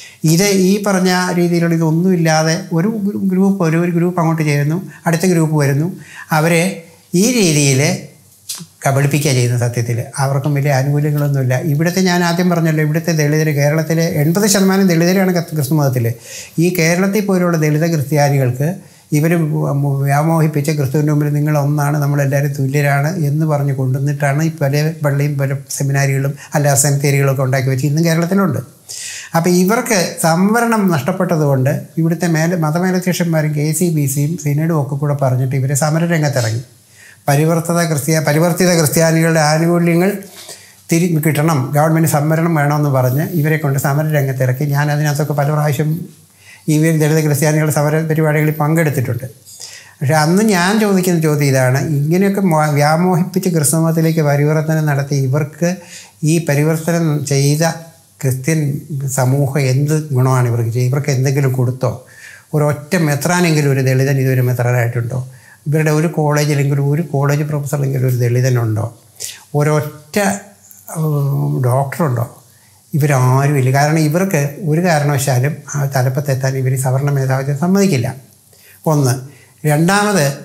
ഈ പറഞ്ഞ രീതിയിലുള്ള ഇതൊന്നുമില്ലാതെ ഒരു ഗ്രൂപ്പ് അങ്ങോട്ട് ചേരുന്നു, അടുത്ത ഗ്രൂപ്പ് വരുന്നു, അവരെ ഈ രീതിയിൽ കബളിപ്പിക്കുക ചെയ്യുന്ന. സത്യത്തിൽ അവർക്കും വലിയ ആനുകൂല്യങ്ങളൊന്നുമില്ല. ഇവിടുത്തെ ഞാൻ ആദ്യം പറഞ്ഞല്ലോ, ഇവിടുത്തെ ദളിതർ, കേരളത്തിലെ 80% ദളിതരാണ് ക്രിസ്തു മതത്തിൽ. ഈ കേരളത്തിൽ പോലുള്ള ദളിത ക്രിസ്ത്യാനികൾക്ക് ഇവർ വ്യാമോഹിപ്പിച്ച ക്രിസ്തുവിൻ്റെ മുമ്പിൽ നിങ്ങളൊന്നാണ്, നമ്മളെല്ലാവരും തുല്യരാണ് എന്ന് പറഞ്ഞ് കൊണ്ടുവന്നിട്ടാണ് ഈ പല പള്ളിയും പല സെമിനാരികളും അല്ല സെമിത്തേരികളൊക്കെ ഉണ്ടാക്കി വെച്ച് ഇന്നും കേരളത്തിലുണ്ട്. അപ്പോൾ ഇവർക്ക് സംവരണം നഷ്ടപ്പെട്ടതുകൊണ്ട് ഇവിടുത്തെ മതമേലധ്യക്ഷന്മാരും KCBCയും സിനഡും ഒക്കെ കൂടെ പറഞ്ഞിട്ട് ഇവരെ സമരരംഗത്തിറങ്ങി. പരിവർത്തിത ക്രിസ്ത്യാനികളുടെ ആനുകൂല്യങ്ങൾ കിട്ടണം, ഗവൺമെൻറ് സംവരണം വേണമെന്ന് പറഞ്ഞ് ഇവരെ കൊണ്ട് സമരരംഗത്തിറക്കി. ഞാൻ അതിനകത്തൊക്കെ പല പ്രാവശ്യം ഈ ദളിത ക്രിസ്ത്യാനികളുടെ സമര പരിപാടികളിൽ പങ്കെടുത്തിട്ടുണ്ട്. പക്ഷേ അന്ന് ഞാൻ ചോദിക്കുന്ന ചോദ്യം ഇതാണ്, ഇങ്ങനെയൊക്കെ വ്യാമോഹിപ്പിച്ച് ക്രിസ്തുമതത്തിലേക്ക് പരിവർത്തനം നടത്തി ഇവർക്ക് ഈ പരിവർത്തനം ചെയ്ത ക്രിസ്ത്യൻ സമൂഹം എന്ത് ഗുണമാണ് ഇവർക്ക് ചെയ്യുക? ഇവർക്ക് എന്തെങ്കിലും കൊടുത്തോ? ഒരൊറ്റ മെത്രാനെങ്കിലും ഒരു ദളിതൻ ഇതൊരു മെത്രാനായിട്ടുണ്ടോ? ഇവരുടെ ഒരു കോളേജിലെങ്കിലും ഒരു കോളേജ് പ്രൊഫസറെങ്കിലും ഒരു ദളിതനുണ്ടോ? ഒരൊറ്റ ഡോക്ടറുണ്ടോ? ഇവരാരുമില്ല. കാരണം ഇവർക്ക് ഒരു കാരണവശാലും ആ തലപ്പത്തെത്താൻ ഇവർ സവർണ മേധാവിത്വം സമ്മതിക്കില്ല. ഒന്ന്. രണ്ടാമത്,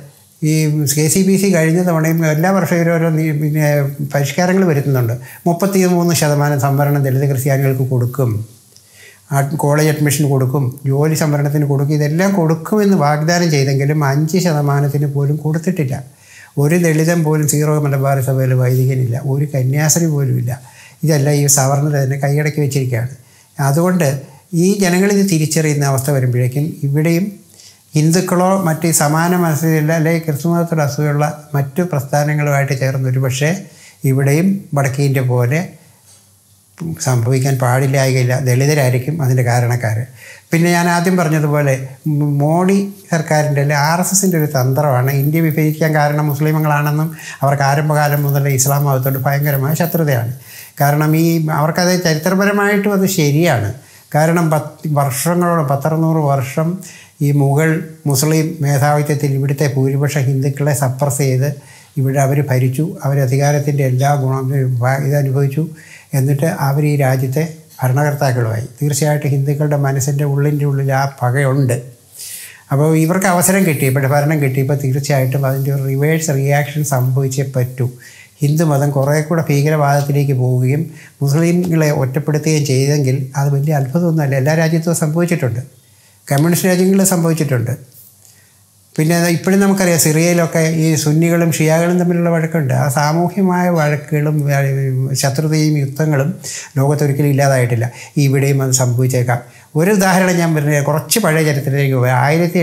ഈ KCBC കഴിഞ്ഞ തവണയും എല്ലാ വർഷവും ഓരോ പിന്നെ പരിഷ്കാരങ്ങൾ വരുത്തുന്നുണ്ട്. 33% സംവരണം ദളിത് ക്രിസ്ത്യാനികൾക്ക് കൊടുക്കും, കോളേജ് അഡ്മിഷൻ കൊടുക്കും, ജോലി സംവരണത്തിന് കൊടുക്കും, ഇതെല്ലാം കൊടുക്കുമെന്ന് വാഗ്ദാനം ചെയ്തെങ്കിലും 5% പോലും കൊടുത്തിട്ടില്ല. ഒരു ദളിതം പോലും സീറോ മലബാർ സഭയിൽ വൈദികനില്ല, ഒരു കന്യാസ്ത്രീ പോലും ഇല്ല. ഇതെല്ലാം ഈ സവർണർ തന്നെ കൈയടക്കി വെച്ചിരിക്കുകയാണ്. അതുകൊണ്ട് ഈ ജനങ്ങളിത് തിരിച്ചറിയുന്ന അവസ്ഥ വരുമ്പോഴേക്കും ഇവിടെയും ഹിന്ദുക്കളോ മറ്റ് സമാന മനസ്സിലുള്ള അല്ലെങ്കിൽ ക്രിസ്തുമതത്തോട് അസൂയുള്ള മറ്റു പ്രസ്ഥാനങ്ങളുമായിട്ട് ചേർന്ന് ഒരുപക്ഷെ ഇവിടെയും വടക്കേ ഇന്ത്യ പോലെ സംഭവിക്കാൻ പാടില്ലായികയില്ല. ദളിതരായിരിക്കും അതിൻ്റെ കാരണക്കാർ. പിന്നെ ഞാൻ ആദ്യം പറഞ്ഞതുപോലെ മോഡി സർക്കാരിൻ്റെ അല്ലെങ്കിൽ RSSൻ്റെ ഒരു തന്ത്രമാണ് ഇന്ത്യ വിഭജിക്കാൻ കാരണം മുസ്ലിമുകളാണെന്നും അവർക്ക് ആരംഭകാലം മുതൽ ഇസ്ലാം മതത്തോട് ഭയങ്കരമായ ശത്രുതയാണ്. കാരണം അവർക്കത് ചരിത്രപരമായിട്ടും അത് ശരിയാണ്. കാരണം വർഷങ്ങളോളം 100-100 വർഷം ഈ മുഗൾ മുസ്ലിം മേധാവിത്വത്തിൽ ഇവിടുത്തെ ഭൂരിപക്ഷ ഹിന്ദുക്കളെ സപ്രസ് ചെയ്ത് ഇവിടെ അവർ ഭരിച്ചു. അവർ അധികാരത്തിൻ്റെ എല്ലാ ഇതനുഭവിച്ചു. എന്നിട്ട് അവർ ഈ രാജ്യത്തെ ഭരണകർത്താക്കളുമായി. തീർച്ചയായിട്ടും ഹിന്ദുക്കളുടെ മനസ്സിൻ്റെ ഉള്ളിൽ ആ പകയുണ്ട്. അപ്പോൾ ഇവർക്ക് അവസരം കിട്ടിയപ്പോൾ, ഭരണം കിട്ടിയപ്പോൾ തീർച്ചയായിട്ടും അതിൻ്റെ ഒരു റിവേഴ്സ് റിയാക്ഷൻ സംഭവിച്ചേ പറ്റൂ. ഹിന്ദുമതം കുറേ കൂടെ ഭീകരവാദത്തിലേക്ക് പോവുകയും മുസ്ലിങ്ങളെ ഒറ്റപ്പെടുത്തുകയും ചെയ്തെങ്കിൽ അത് വലിയ അത്ഭുതമൊന്നുമല്ല. എല്ലാ രാജ്യത്തും സംഭവിച്ചിട്ടുണ്ട്, കമ്മ്യൂണിസ്റ്റ് രാജ്യങ്ങളിൽ സംഭവിച്ചിട്ടുണ്ട്. പിന്നെ ഇപ്പോഴും നമുക്കറിയാം സിറിയയിലൊക്കെ ഈ സുന്നികളും ഷിയാകളും തമ്മിലുള്ള വഴക്കുണ്ട്. ആ സാമൂഹ്യമായ വഴക്കുകളും ശത്രുതയും യുദ്ധങ്ങളും ലോകത്തൊരിക്കലും ഇല്ലാതായിട്ടില്ല. ഇവിടെയും അത് സംഭവിച്ചേക്കാം. ഒരു ഉദാഹരണം ഞാൻ പറഞ്ഞത് കുറച്ച് പഴയ ചരിത്രത്തിലേക്ക് പോയി.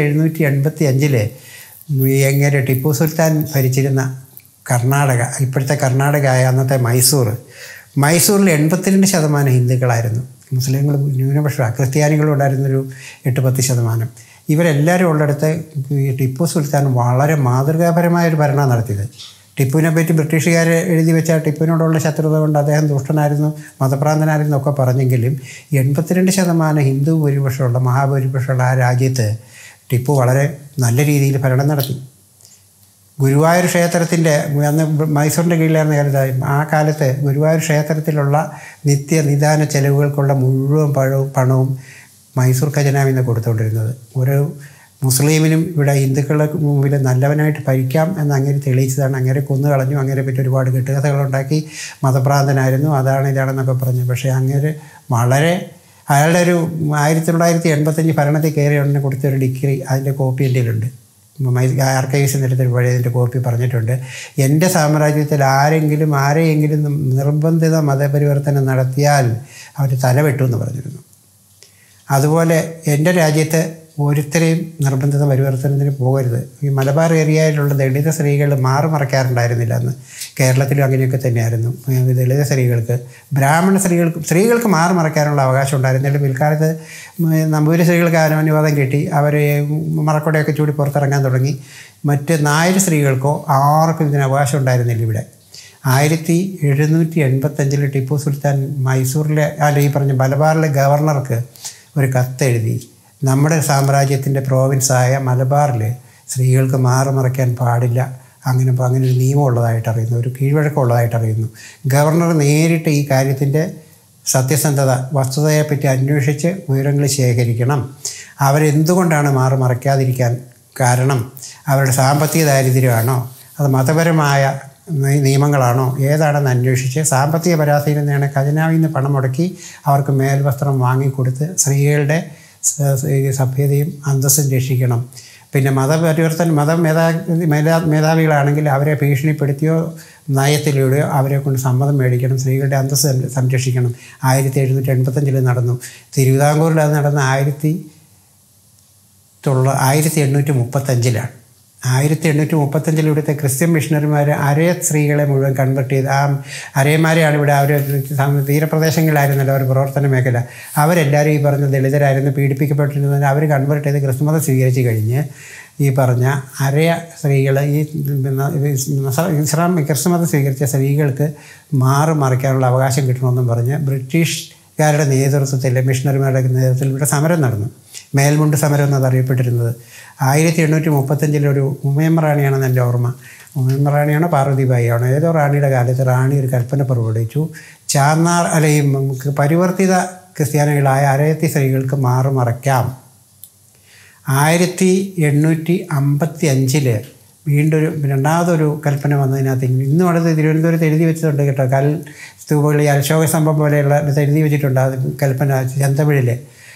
1785 എങ്ങനെ ടിപ്പു സുൽത്താൻ ഭരിച്ചിരുന്ന കർണാടക, ഇപ്പോഴത്തെ കർണാടകയായ അന്നത്തെ മൈസൂറിൽ 82% ഹിന്ദുക്കളായിരുന്നു. മുസ്ലിങ്ങൾ ന്യൂനപക്ഷമാണ്, ക്രിസ്ത്യാനികളും ഉണ്ടായിരുന്നൊരു 8-10%. ഇവരെല്ലാവരും ഉള്ളിടത്ത് ടിപ്പു സുൽത്താൻ വളരെ മാതൃകാപരമായൊരു ഭരണമാണ് നടത്തിയത്. ടിപ്പുവിനെ പറ്റി ബ്രിട്ടീഷുകാർ എഴുതി വെച്ച ടിപ്പുവിനോടുള്ള ശത്രുത കൊണ്ട് അദ്ദേഹം ദുഷ്ടനായിരുന്നു, മതഭ്രാന്തനായിരുന്നു ഒക്കെ പറഞ്ഞെങ്കിലും 82% ഹിന്ദു ഭൂരിപക്ഷമുള്ള മഹാഭൂരിപക്ഷമുള്ള ആ രാജ്യത്ത് ടിപ്പു വളരെ നല്ല രീതിയിൽ ഭരണം നടത്തി. ഗുരുവായൂർ ക്ഷേത്രത്തിൻ്റെ അന്ന് മൈസൂറിൻ്റെ കീഴിലായിരുന്ന കാലത്ത് ആ കാലത്ത് ഗുരുവായൂർ ക്ഷേത്രത്തിലുള്ള നിദാന ചെലവുകൾക്കുള്ള മുഴുവൻ പണവും മൈസൂർ ഖജനാവിൽ നിന്ന് കൊടുത്തുകൊണ്ടിരുന്നത്. ഒരു മുസ്ലിമിനും ഇവിടെ ഹിന്ദുക്കളുടെ മുമ്പിൽ നല്ലവനായിട്ട് ഭരിക്കാം എന്ന് അങ്ങനെ തെളിയിച്ചതാണ്. അങ്ങനെ കൊന്നുകളഞ്ഞു, അങ്ങനെ പറ്റി ഒരുപാട് കെട്ടുകഥകളുണ്ടാക്കി, മതഭ്രാന്തനായിരുന്നു, അതാണ് ഇതാണെന്നൊക്കെ പറഞ്ഞു. പക്ഷേ അങ്ങനെ വളരെ അയാളുടെ ഒരു 1985 ഭരണത്തിൽ കയറി ഉടനെ കൊടുത്തൊരു ഡിഗ്രി, അതിൻ്റെ കോപ്പി എൻ്റെ കയ്യിലുണ്ട്. ആർക്കൈവ്സിൻ്റെ അടുത്തൊരു പഴയതിൻ്റെ കോപ്പി പറഞ്ഞിട്ടുണ്ട്. എൻ്റെ സാമ്രാജ്യത്തിൽ ആരെയെങ്കിലും നിർബന്ധിത മതപരിവർത്തനം നടത്തിയാൽ അവർ തലവെട്ടുമെന്ന് പറഞ്ഞിരുന്നു. അതുപോലെ എൻ്റെ രാജ്യത്ത് ഒരുത്തരെയും നിർബന്ധിത പരിവർത്തനത്തിന് പോകരുത്. ഈ മലബാർ ഏരിയയിലുള്ള ദളിത സ്ത്രീകൾ മറയ്ക്കാറുണ്ടായിരുന്നില്ല അന്ന്. കേരളത്തിലും അങ്ങനെയൊക്കെ തന്നെയായിരുന്നു. ദളിത സ്ത്രീകൾക്ക്, ബ്രാഹ്മണ സ്ത്രീകൾക്ക് മറയ്ക്കാനുള്ള അവകാശം ഉണ്ടായിരുന്നില്ല. പിൽക്കാലത്ത് നമ്പൂതിരി സ്ത്രീകൾക്ക് അനുവാദം കിട്ടി, അവർ മറക്കൊടയൊക്കെ ചൂടി പുറത്തിറങ്ങാൻ തുടങ്ങി. മറ്റ് നായർ സ്ത്രീകൾക്കോ ആർക്കും ഇതിന് അവകാശം ഉണ്ടായിരുന്നില്ല. ഇവിടെ 1785 ടിപ്പു സുൽത്താൻ മൈസൂരിലെ ഈ പറഞ്ഞ മലബാറിലെ ഗവർണർക്ക് ഒരു കത്തെഴുതി, നമ്മുടെ സാമ്രാജ്യത്തിൻ്റെ പ്രോവിൻസായ മലബാറിൽ സ്ത്രീകൾക്ക് മറയ്ക്കാൻ പാടില്ല, അങ്ങനെ ഒരു നിയമം ഉള്ളതായിട്ട് അറിയുന്നു, ഒരു കീഴ്വഴക്കമുള്ളതായിട്ട് അറിയുന്നു. ഗവർണർ നേരിട്ട് ഈ കാര്യത്തിൻ്റെ സത്യസന്ധത, വസ്തുതയെപ്പറ്റി അന്വേഷിച്ച് വിവരങ്ങൾ ശേഖരിക്കണം. അവരെന്തുകൊണ്ടാണ് മറയ്ക്കാതിരിക്കാൻ കാരണം? അവരുടെ സാമ്പത്തിക ദാരിദ്ര്യമാണോ, അത് മതപരമായ നിയമങ്ങളാണോ, ഏതാണെന്ന് അന്വേഷിച്ച് സാമ്പത്തിക പരാധീനതയാണ് ഖജനാവിൽ നിന്ന് പണം മുടക്കി അവർക്ക് മേൽവസ്ത്രം വാങ്ങിക്കൊടുത്ത് സ്ത്രീകളുടെ സഭ്യതയും അന്തസ്സും രക്ഷിക്കണം. പിന്നെ മേധാവികളാണെങ്കിൽ അവരെ ഭീഷണിപ്പെടുത്തിയോ നയത്തിലൂടെയോ അവരെ കൊണ്ട് സമ്മതം മേടിക്കണം. സ്ത്രീകളുടെ അന്തസ്സ് സംരക്ഷിക്കണം. 1785 നടന്നു. തിരുവിതാംകൂറിൽ അത് നടന്ന 1835 1835 ഇവിടുത്തെ ക്രിസ്ത്യൻ മിഷണറിമാർ സ്ത്രീകളെ മുഴുവൻ കൺവെർട്ട് ചെയ്ത്, ആ അരയന്മാരെയാണ് ഇവിടെ അവർ തീരപ്രദേശങ്ങളിലായിരുന്നല്ലോ അവർ പ്രവർത്തന മേഖല. അവരെല്ലാവരും ഈ പറഞ്ഞ ദളിതരായിരുന്നു, പീഡിപ്പിക്കപ്പെട്ടിരുന്നതിന് അവർ കൺവെർട്ട് ചെയ്ത് ക്രിസ്തുമതം സ്വീകരിച്ച് കഴിഞ്ഞ് ഈ പറഞ്ഞ സ്ത്രീകൾ, ഈ ക്രിസ്തുമതം സ്വീകരിച്ച സ്ത്രീകൾക്ക് മറയ്ക്കാനുള്ള അവകാശം കിട്ടണമെന്നും പറഞ്ഞ് ബ്രിട്ടീഷുകാരുടെ നേതൃത്വത്തിൽ, മിഷണറിമാരുടെ നേതൃത്വത്തിൽ ഇവിടെ സമരം നടന്നു. മേൽമുണ്ട് സമരം എന്നത് അറിയപ്പെട്ടിരുന്നത്. 1835 ഒരു ഉമയം റാണിയാണെന്ന് എൻ്റെ ഓർമ്മ. ഉമയം റാണിയാണോ പാർവതിബായിയാണോ, ഏതോ റാണിയുടെ കാലത്ത് റാണി ഒരു കൽപ്പന പുറപ്പെടുവിച്ചു. പരിവർത്തിത ക്രിസ്ത്യാനികളായ അരയത്തി സ്ത്രീകൾക്ക് മറയ്ക്കാം. 1855 വീണ്ടും രണ്ടാമതൊരു കൽപ്പന വന്നതിനകത്ത് ഇന്നും അടുത്ത് തിരുവനന്തപുരത്ത് എഴുതി വെച്ചിട്ടുണ്ട് കേട്ടോ. സ്തൂപകൾ, അശോക സ്തംഭം പോലെയുള്ള എഴുതി വെച്ചിട്ടുണ്ട്. അത് കൽപ്പന ചെന്തമിഴിൽ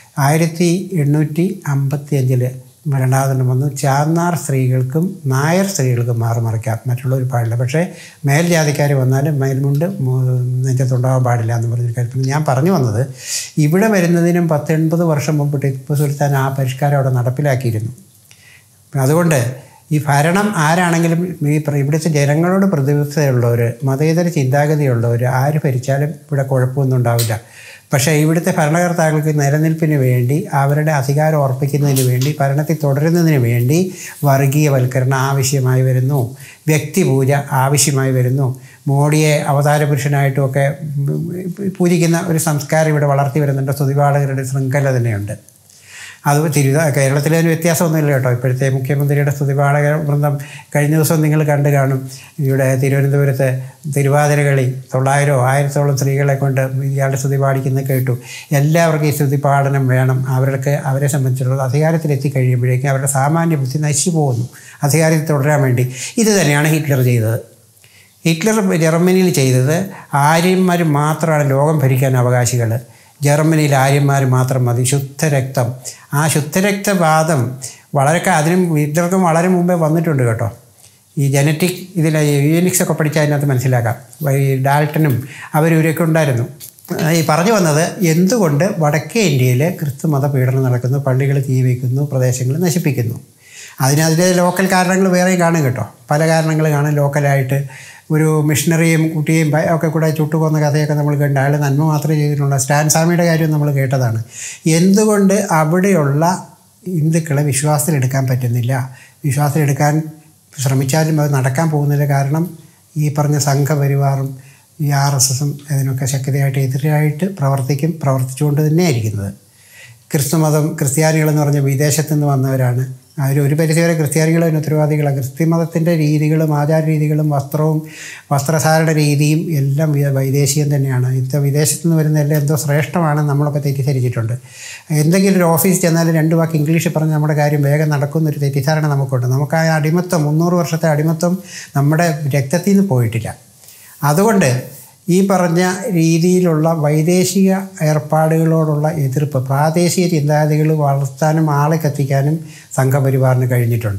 1855 രണ്ടാമതെണ്ണം വന്നു. ചാന്നാർ സ്ത്രീകൾക്കും നായർ സ്ത്രീകൾക്കും മാറുമറയ്ക്കാം, മറ്റുള്ളവർ പാടില്ല. പക്ഷേ മേൽജാതിക്കാർ വന്നാൽ മേൽമുണ്ട് നെഞ്ചത്തുണ്ടാകാൻ പാടില്ല എന്ന് പറഞ്ഞൊരു കൽപ്പന. ഞാൻ പറഞ്ഞു വന്നത്, ഇവിടെ വരുന്നതിനും 10-80 വർഷം മുമ്പ് ടിപ്പു സുൽത്താൻ ആ പരിഷ്കാരം അവിടെ നടപ്പിലാക്കിയിരുന്നു. അതുകൊണ്ട് ഈ ഭരണം ആരാണെങ്കിലും ഇവിടുത്തെ ജനങ്ങളോട് പ്രതിബദ്ധതയുള്ളവർ, മതേതര ചിന്താഗതിയുള്ളവർ ആര് ഭരിച്ചാലും ഇവിടെ കുഴപ്പമൊന്നും ഉണ്ടാവില്ല. പക്ഷേ ഇവിടുത്തെ ഭരണകർത്താക്കൾക്ക് നിലനിൽപ്പിന് വേണ്ടി, അവരുടെ അധികാരം ഉറപ്പിക്കുന്നതിന് വേണ്ടി, ഭരണത്തിൽ തുടരുന്നതിന് വേണ്ടി വർഗീയവൽക്കരണം ആവശ്യമായി വരുന്നു, വ്യക്തിപൂജ ആവശ്യമായി വരുന്നു. മോഡിയെ അവതാര പുരുഷനായിട്ടുമൊക്കെ പൂജിക്കുന്ന ഒരു സംസ്കാരം ഇവിടെ വളർത്തി വരുന്നുണ്ട്. സ്തുതിപാഠകരുടെ ശൃംഖല തന്നെയുണ്ട്. അത് കേരളത്തിലൊരു വ്യത്യാസമൊന്നുമില്ല കേട്ടോ. ഇപ്പോഴത്തെ മുഖ്യമന്ത്രിയുടെ സ്തുതിപാഠക വൃന്ദം കഴിഞ്ഞ ദിവസം നിങ്ങൾ കണ്ടു കാണും. ഇവിടെ തിരുവനന്തപുരത്ത് തിരുവാതിരകളി 900 1000-ഓളം സ്ത്രീകളെ കൊണ്ട് ഇയാളുടെ സ്തുതി പാടിക്കുന്നത് കേട്ടു. എല്ലാവർക്കും ഈ സ്തുതി പാഠനം വേണം. അവരെ സംബന്ധിച്ചിടത്തോളം അധികാരത്തിലെത്തി കഴിയുമ്പോഴേക്കും അവരുടെ സാമാന്യ ബുദ്ധി നശിച്ചു പോകുന്നു അധികാരത്തിൽ തുടരാൻ വേണ്ടി. ഇത് തന്നെയാണ് ഹിറ്റ്ലർ ചെയ്തത്. ഹിറ്റ്ലർ ജർമ്മനിയിൽ ചെയ്തത്, ആര്യന്മാർ മാത്രമാണ് ലോകം ഭരിക്കാൻ അവകാശികൾ. ജർമ്മനിയിൽ ആര്യന്മാർ മാത്രം മതി, ശുദ്ധരക്തം. ആ ശുദ്ധരക്തവാദം അതിനും ഹിറ്റ്ലർക്കും വളരെ മുമ്പേ വന്നിട്ടുണ്ട് കേട്ടോ. ഈ ജനറ്റിക് യൂനിക്സൊക്കെ പഠിച്ചാൽ അതിനകത്ത് മനസ്സിലാക്കാം. ഈ ഡാൽട്ടനും അവരൊക്കെ ഉണ്ടായിരുന്നു. ഈ പറഞ്ഞു വന്നത്, എന്തുകൊണ്ട് വടക്കേ ഇന്ത്യയിൽ ക്രിസ്തു മതപീഡനം നടക്കുന്നു, പള്ളികൾ തീ വയ്ക്കുന്നു, പ്രദേശങ്ങൾ നശിപ്പിക്കുന്നു. അതിൻ്റെ ലോക്കൽ കാരണങ്ങൾ വേറെയും കാണും കേട്ടോ. പല കാരണങ്ങൾ കാണും. ലോക്കലായിട്ട് ഒരു മിഷണറിയും കുട്ടിയും ഒക്കെ കൂടെ ചുട്ടുകൊന്ന കഥയൊക്കെ നമ്മൾ കണ്ട്, അയാൾ നന്മ മാത്രമേ ചെയ്തിട്ടുള്ളൂ. സ്റ്റാൻ സ്വാമിയുടെ കാര്യം നമ്മൾ കേട്ടതാണ്. എന്തുകൊണ്ട് അവിടെയുള്ള ഹിന്ദുക്കളെ വിശ്വാസത്തിലെടുക്കാൻ പറ്റുന്നില്ല? വിശ്വാസത്തിലെടുക്കാൻ ശ്രമിച്ചാലും അത് നടക്കാൻ പോകുന്നില്ല. കാരണം ഈ പറഞ്ഞ സംഘപരിവാറും ഈ RSSും അതിനൊക്കെ ശക്തിയായിട്ട് എതിരായിട്ട് പ്രവർത്തിച്ചുകൊണ്ട് തന്നെയായിരിക്കുന്നത്. ക്രിസ്തുമതം, ക്രിസ്ത്യാനികളെന്ന് പറഞ്ഞ വിദേശത്തു നിന്ന് വന്നവരാണ്. ഒരു പരിധിവരെ ക്രിസ്ത്യാനികൾ അതിന് ഉത്തരവാദികളാണ്. ക്രിസ്ത്യമതത്തിൻ്റെ രീതികളും ആചാരരീതികളും വസ്ത്രധാരണ രീതിയും എല്ലാം വൈദേശികം തന്നെയാണ്. വിദേശത്തു നിന്ന് വരുന്ന എല്ലാം എന്തോ ശ്രേഷ്ഠമാണെന്ന് നമ്മളൊക്കെ തെറ്റിദ്ധരിച്ചിട്ടുണ്ട്. എന്തെങ്കിലും ഒരു ഓഫീസിൽ ചെന്നാൽ 2 വാക്ക് ഇംഗ്ലീഷിൽ പറഞ്ഞ് നമ്മുടെ കാര്യം വേഗം നടക്കുന്നൊരു തെറ്റിദ്ധാരണ നമുക്കുണ്ട്. നമുക്ക് ആ അടിമത്തം, 300 വർഷത്തെ അടിമത്തം നമ്മുടെ രക്തത്തിൽ നിന്ന് പോയിട്ടില്ല. അതുകൊണ്ട് ഈ പറഞ്ഞ രീതിയിലുള്ള വൈദേശിക ഏർപ്പാടുകളോടുള്ള എതിർപ്പ്, പ്രാദേശിക ചിന്താഗതികൾ വളർത്താനും ആളെ കത്തിക്കാനും സംഘപരിവാറിന് കഴിഞ്ഞിട്ടുണ്ട്.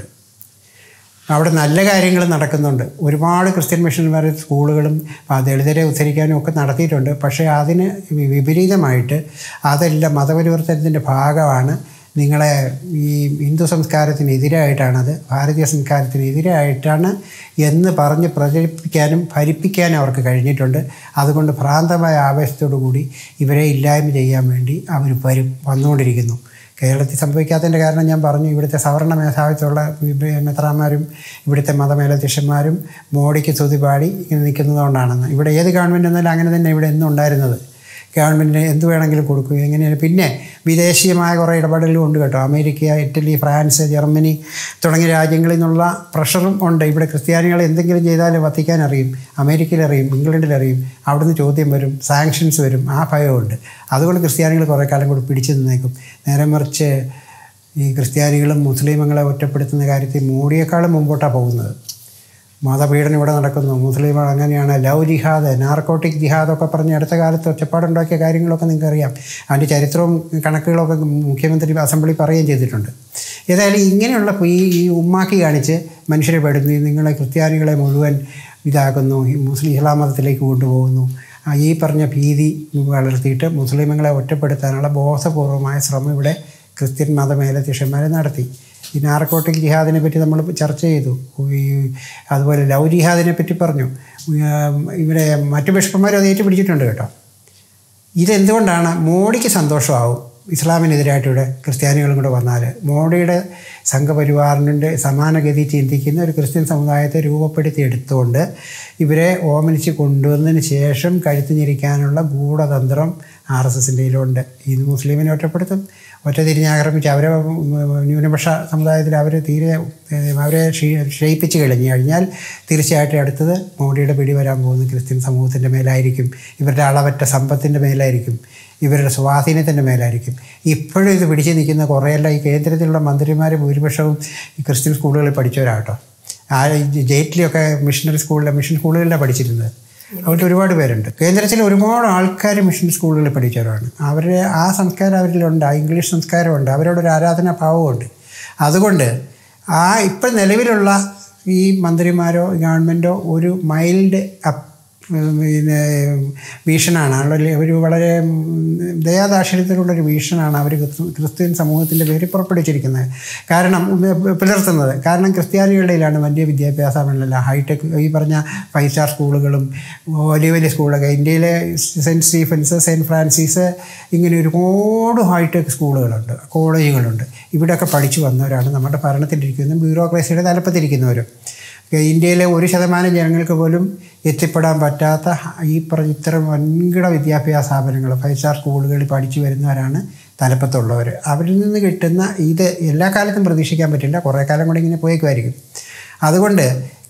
അവിടെ നല്ല കാര്യങ്ങൾ നടക്കുന്നുണ്ട്. ഒരുപാട് ക്രിസ്ത്യൻ മിഷണന്മാർ സ്കൂളുകളും ദളിതരെ ഉദ്ധരിക്കാനും ഒക്കെ നടത്തിയിട്ടുണ്ട്. പക്ഷേ അതിന് വിപരീതമായിട്ട് അതെല്ലാം മതപരിവർത്തനത്തിൻ്റെ ഭാഗമാണ്. നിങ്ങളെ ഈ ഹിന്ദു സംസ്കാരത്തിനെതിരായിട്ടാണത്, ഭാരതീയ സംസ്കാരത്തിനെതിരായിട്ടാണ് എന്ന് പറഞ്ഞ് പ്രചരിപ്പിക്കാനും ഭരിപ്പിക്കാനും അവർക്ക് കഴിഞ്ഞിട്ടുണ്ട്. അതുകൊണ്ട് ഭ്രാന്തമായ ആവേശത്തോടു കൂടി ഇവരെ ഇല്ലായ്മ ചെയ്യാൻ വേണ്ടി അവർ വന്നുകൊണ്ടിരിക്കുന്നു. കേരളത്തിൽ സംഭവിക്കാത്തതിൻ്റെ കാരണം ഞാൻ പറഞ്ഞു. ഇവിടുത്തെ സവർണ മേധാവിത്വമുള്ള മെത്രാന്മാരും ഇവിടുത്തെ മതമേലധ്യക്ഷന്മാരും മോഡിക്ക് സ്തുതി പാടി ഇങ്ങനെ നിൽക്കുന്നതുകൊണ്ടാണെന്ന്. ഇവിടെ ഏത് ഗവൺമെൻറ് എന്നാലും അങ്ങനെ തന്നെ ഇവിടെ എന്നും ഉണ്ടായിരുന്നത്. ഗവൺമെൻറ്റിന് എന്ത് വേണമെങ്കിലും കൊടുക്കും, എങ്ങനെയാണ്. പിന്നെ വിദേശീയമായ കുറേ ഇടപെടലും ഉണ്ട് കേട്ടോ. അമേരിക്ക, ഇറ്റലി, ഫ്രാൻസ്, ജർമ്മനി തുടങ്ങിയ രാജ്യങ്ങളിൽ നിന്നുള്ള പ്രഷറും ഉണ്ട്. ഇവിടെ ക്രിസ്ത്യാനികൾ എന്തെങ്കിലും ചെയ്താൽ വത്തിക്കാൻ അറിയും, അമേരിക്കയിലറിയും, ഇംഗ്ലണ്ടിലറിയും. അവിടുന്ന് ചോദ്യം വരും, സാങ്ഷൻസ് വരും. ആ ഭയമുണ്ട്. അതുകൊണ്ട് ക്രിസ്ത്യാനികൾ കുറേ കാലം കൂടി പിടിച്ചു നിന്നേക്കും. നേരെ മറിച്ച് ഈ ക്രിസ്ത്യാനികളും മുസ്ലിമുകളെ ഒറ്റപ്പെടുത്തുന്ന കാര്യത്തിൽ മോഡിയേക്കാളും മുമ്പോട്ടാണ് പോകുന്നത്. മതപീഡനം ഇവിടെ നടക്കുന്നു, മുസ്ലിങ്ങൾ അങ്ങനെയാണ്, ലവ് ജിഹാദ്, നാർക്കോട്ടിക് ജിഹാദൊക്കെ പറഞ്ഞ് അടുത്ത കാലത്ത് ഒച്ചപ്പാടുണ്ടാക്കിയ കാര്യങ്ങളൊക്കെ നിങ്ങൾക്കറിയാം. അതിൻ്റെ ചരിത്രവും കണക്കുകളൊക്കെ മുഖ്യമന്ത്രി അസംബ്ലി പറയുകയും ചെയ്തിട്ടുണ്ട്. ഏതായാലും ഇങ്ങനെയുള്ള ഈ ഉമ്മാക്കി കാണിച്ച് മനുഷ്യരെ പെടുന്നു. നിങ്ങളെ ക്രിസ്ത്യാനികളെ മുഴുവൻ ഇതാക്കുന്നു, ഇസ്ലാം മതത്തിലേക്ക് കൊണ്ടുപോകുന്നു. ഈ പറഞ്ഞ ഭീതി വളർത്തിയിട്ട് മുസ്ലിമുകളെ ഒറ്റപ്പെടുത്താനുള്ള ബോധപൂർവമായ ശ്രമം ഇവിടെ ക്രിസ്ത്യൻ മതമേലധ്യക്ഷന്മാർ നടത്തി. ഈ നാർക്കോട്ടിക് ജിഹാദിനെ പറ്റി നമ്മൾ ചർച്ച ചെയ്തു. അതുപോലെ ലവ് ജിഹാദിനെ പറ്റി പറഞ്ഞു. ഇവിടെ മറ്റു ബിഷപ്പന്മാരും അത് ഏറ്റുപിടിച്ചിട്ടുണ്ട് കേട്ടോ. ഇതെന്തുകൊണ്ടാണ്? മോഡിക്ക് സന്തോഷമാവും ഇസ്ലാമിനെതിരായിട്ട് ഇവിടെ ക്രിസ്ത്യാനികളും കൂടെ വന്നാൽ. മോഡിയുടെ സംഘപരിവാറിൻ്റെ സമാനഗതി ചിന്തിക്കുന്ന ഒരു ക്രിസ്ത്യൻ സമുദായത്തെ രൂപപ്പെടുത്തിയെടുത്തുകൊണ്ട് ഇവരെ ഓമനിച്ച് കൊണ്ടുവന്നതിന് ശേഷം കഴുത്ത് ഞെരിക്കാനുള്ള ഗൂഢതന്ത്രം RSSൻ്റെ ഇതിലുണ്ട്. ഇത് മുസ്ലിമിനെ ഒറ്റപ്പെടുത്തും, ഒറ്റതിരിഞ്ഞ് ആക്രമിച്ച് അവരെ ന്യൂനപക്ഷ സമുദായത്തിൽ അവരെ ക്ഷയിപ്പിച്ച് കഴിഞ്ഞാൽ തീർച്ചയായിട്ടും അടുത്തത് മോഡിയുടെ പിടി വരാൻ പോകുന്ന ക്രിസ്ത്യൻ സമൂഹത്തിൻ്റെ മേലായിരിക്കും, ഇവരുടെ അളവറ്റ സമ്പത്തിൻ്റെ മേലായിരിക്കും, ഇവരുടെ സ്വാധീനത്തിൻ്റെ മേലായിരിക്കും. ഇപ്പോഴും ഇത് പിടിച്ച് നിൽക്കുന്ന കുറേയെല്ലാം ഈ കേന്ദ്രത്തിലുള്ള മന്ത്രിമാർ ഭൂരിപക്ഷവും ഈ ക്രിസ്ത്യൻ സ്കൂളുകളിൽ പഠിച്ചവരാട്ടോ. ജെയ്റ്റ്ലിയൊക്കെ മിഷൻ സ്കൂളുകളിലാണ് പഠിച്ചിരുന്നത്. അവിടെ ഒരുപാട് പേരുണ്ട്. കേന്ദ്രത്തിൽ ഒരുപാട് ആൾക്കാർ മിഷൻ സ്കൂളുകളിൽ പഠിച്ചവരാണ്. അവരുടെ ആ സംസ്കാരം അവരിലുണ്ട്, ആ ഇംഗ്ലീഷ് സംസ്കാരമുണ്ട്, അവരോടൊരു ആരാധനാഭാവമുണ്ട്. അതുകൊണ്ട് ഇപ്പം നിലവിലുള്ള ഈ മന്ത്രിമാരോ ഗവൺമെൻറ്റോ ഒരു മൈൽഡ് പിന്നെ വീക്ഷണമാണ്, ഒരു വളരെ ദയാദാക്ഷിണ്യത്തിലുള്ളൊരു വീക്ഷണമാണ് അവർ ക്രിസ്ത്യൻ സമൂഹത്തിൻ്റെ പേരിൽ പുറപ്പെടുവിച്ചിരിക്കുന്നത്. പുലർത്തുന്നത്. കാരണം ക്രിസ്ത്യാനികളുടെയിലാണ് വലിയ വിദ്യാഭ്യാസമല്ല, ഹൈടെക് ഈ പറഞ്ഞ 5 സ്റ്റാർ സ്കൂളുകളും വലിയ വലിയ സ്കൂളൊക്കെ. ഇന്ത്യയിലെ സെൻറ്റ് സ്റ്റീഫൻസ്, സെൻറ്റ് ഫ്രാൻസിസ്, ഇങ്ങനെ ഒരുപാട് ഹൈടെക് സ്കൂളുകളുണ്ട്, കോളേജുകളുണ്ട്. ഇവിടെയൊക്കെ പഠിച്ചു വന്നവരാണ് നമ്മുടെ ഭരണത്തിലിരിക്കുന്നതും ബ്യൂറോക്രസിയുടെ തലപ്പത്തിരിക്കുന്നവരും. ഇന്ത്യയിലെ 1% ജനങ്ങൾക്ക് പോലും എത്തിപ്പെടാൻ പറ്റാത്ത ഈ പറഞ്ഞ ഇത്തരം വൻകിട വിദ്യാഭ്യാസ സ്ഥാപനങ്ങൾ 5 സ്റ്റാർ സ്കൂളുകളിൽ പഠിച്ചു വരുന്നവരാണ് തലപ്പത്തുള്ളവർ. അവരിൽ നിന്ന് കിട്ടുന്ന ഇത് എല്ലാ കാലത്തും പ്രതീക്ഷിക്കാൻ പറ്റില്ല, കുറേ കാലം കൂടി ഇങ്ങനെ പോയേക്കുമായിരിക്കും. അതുകൊണ്ട്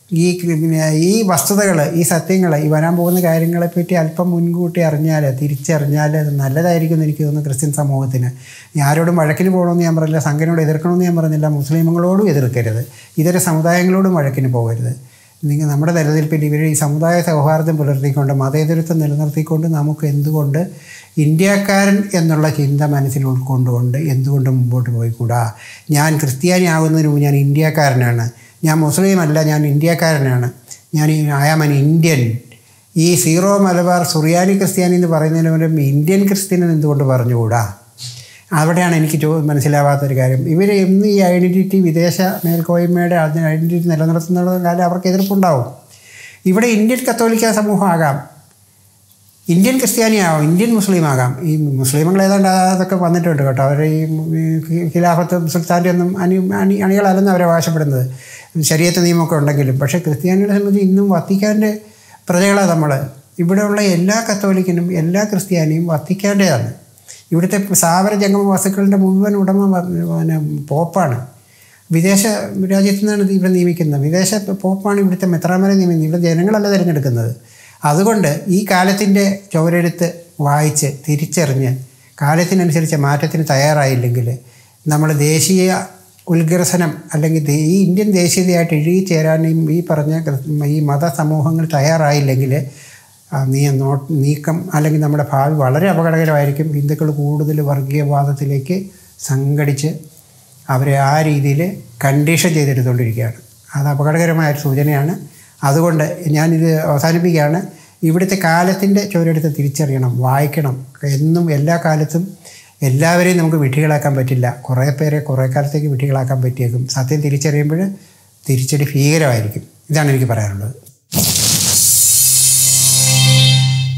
ഈ വസ്തുതകൾ, ഈ സത്യങ്ങൾ, ഈ വരാൻ പോകുന്ന കാര്യങ്ങളെപ്പറ്റി അല്പം മുൻകൂട്ടി തിരിച്ചറിഞ്ഞാൽ അത് നല്ലതായിരിക്കും എന്ന് എനിക്ക് തോന്നുന്നു ക്രിസ്ത്യൻ സമൂഹത്തിന്. ആരോടും വഴക്കിന് പോകണമെന്ന് ഞാൻ പറഞ്ഞില്ല, സംഘടനയോട് എതിർക്കണമെന്ന് ഞാൻ പറഞ്ഞില്ല, മുസ്ലിമുകളോടും എതിർക്കരുത്, ഇതര സമുദായങ്ങളോടും വഴക്കിന് പോകരുത്. നമ്മുടെ നിലനിൽപ്പിൽ ഇവർ ഈ സമുദായ സൗഹാർദ്ദം പുലർത്തിക്കൊണ്ട് മതേതരത്വം നിലനിർത്തിക്കൊണ്ട് നമുക്ക് എന്തുകൊണ്ട് ഇന്ത്യക്കാരൻ എന്നുള്ള ചിന്ത മനസ്സിൽ ഉൾക്കൊണ്ടുകൊണ്ട് എന്തുകൊണ്ട് മുമ്പോട്ട് പോയിക്കൂടാ? ഞാൻ ക്രിസ്ത്യാനി ആകുന്നതിന് മുമ്പ് ഞാൻ ഇന്ത്യക്കാരനാണ്, ഞാൻ മുസ്ലിം അല്ല, ഞാൻ ഇന്ത്യക്കാരനാണ്, ഞാൻ ഐ ആം ആൻ ഇന്ത്യൻ. ഈ സീറോ മലബാർ സുറിയാനി ക്രിസ്ത്യാനി എന്ന് പറയുന്നതിന് പകരം ഇന്ത്യൻ ക്രിസ്ത്യൻ എന്തുകൊണ്ട് പറഞ്ഞുകൂടാ? അവിടെയാണ് എനിക്ക് മനസ്സിലാവാത്തൊരു കാര്യം. ഇവർ എന്ന് ഈ ഐഡൻറ്റിറ്റി, വിദേശ മേൽക്കോയ്മയുടെ ഐഡൻറ്റിറ്റി നിലനിർത്തുന്ന കാലം അവർക്ക് എതിർപ്പുണ്ടാവും. ഇവിടെ ഇന്ത്യൻ കത്തോലിക്ക സമൂഹമാകാം, ഇന്ത്യൻ ക്രിസ്ത്യാനിയാവാം, ഇന്ത്യൻ മുസ്ലിം ആകാം. ഈ മുസ്ലിമുകൾ ഏതാണ്ട് അതൊക്കെ വന്നിട്ടുണ്ട് കേട്ടോ. അവർ ഈ ഖിലാഫത്ത് സുൽത്താൻ്റെ ഒന്നും അണികളല്ലെന്ന് അവരെ അവകാശപ്പെടുന്നത്, ശരീഅത്ത് നിയമമൊക്കെ ഉണ്ടെങ്കിലും. പക്ഷേ ക്രിസ്ത്യാനികളെ സംബന്ധിച്ച് ഇന്നും വത്തിക്കാൻ്റെ പ്രജകളാണ് നമ്മൾ. ഇവിടെയുള്ള എല്ലാ കത്തോലിക്കനും എല്ലാ ക്രിസ്ത്യാനിയും വത്തിക്കാൻ്റെതാണ്. ഇവിടുത്തെ സ്ഥാവര ജംഗമ വസ്തുക്കളുടെ മുഴുവൻ ഉടമ പോപ്പാണ്. വിദേശ രാജ്യത്തു നിന്നാണ് ഇവിടെ നിയമിക്കുന്നത്. വിദേശ പോപ്പാണ് ഇവിടുത്തെ മെത്രാന്മാരെ നിയമിക്കുന്നത്. ഇവിടെ ജനങ്ങളല്ല തിരഞ്ഞെടുക്കുന്നത്. അതുകൊണ്ട് ഈ കാലത്തിൻ്റെ ചുവരെഴുത്ത് വായിച്ച് തിരിച്ചറിഞ്ഞ് കാലത്തിനനുസരിച്ച് മാറ്റത്തിന് തയ്യാറായില്ലെങ്കിൽ നമ്മൾ ദേശീയ ഉത്ഗ്രസനം അല്ലെങ്കിൽ ഈ ഇന്ത്യൻ ദേശീയതയായിട്ട് ഇഴുകിച്ചേരാനും ഈ പറഞ്ഞ ഈ മതസമൂഹങ്ങൾ തയ്യാറായില്ലെങ്കിൽ നീക്കം അല്ലെങ്കിൽ നമ്മുടെ ഭാവി വളരെ അപകടകരമായിരിക്കും. ഹിന്ദുക്കൾ കൂടുതൽ വർഗീയവാദത്തിലേക്ക് സംഘടിച്ച് അവരെ ആ രീതിയിൽ കണ്ടീഷൻ ചെയ്തെടുത്തുകൊണ്ടിരിക്കുകയാണ്. അത് അപകടകരമായൊരു സൂചനയാണ്. അതുകൊണ്ട് ഞാനിത് അവസാനിപ്പിക്കുകയാണ്. ഇവിടുത്തെ കാലത്തിൻ്റെ ചുവരെടുത്ത് തിരിച്ചറിയണം, വായിക്കണം. എന്നും എല്ലാ കാലത്തും എല്ലാവരെയും നമുക്ക് വിഡ്ഢികളാക്കാൻ പറ്റില്ല. കുറേ പേരെ കുറേ കാലത്തേക്ക് വിഡ്ഢികളാക്കാൻ പറ്റിയേക്കും. സത്യം തിരിച്ചറിയുമ്പോൾ തിരിച്ചടി ഭീകരമായിരിക്കും. ഇതാണ് എനിക്ക് പറയാനുള്ളത്.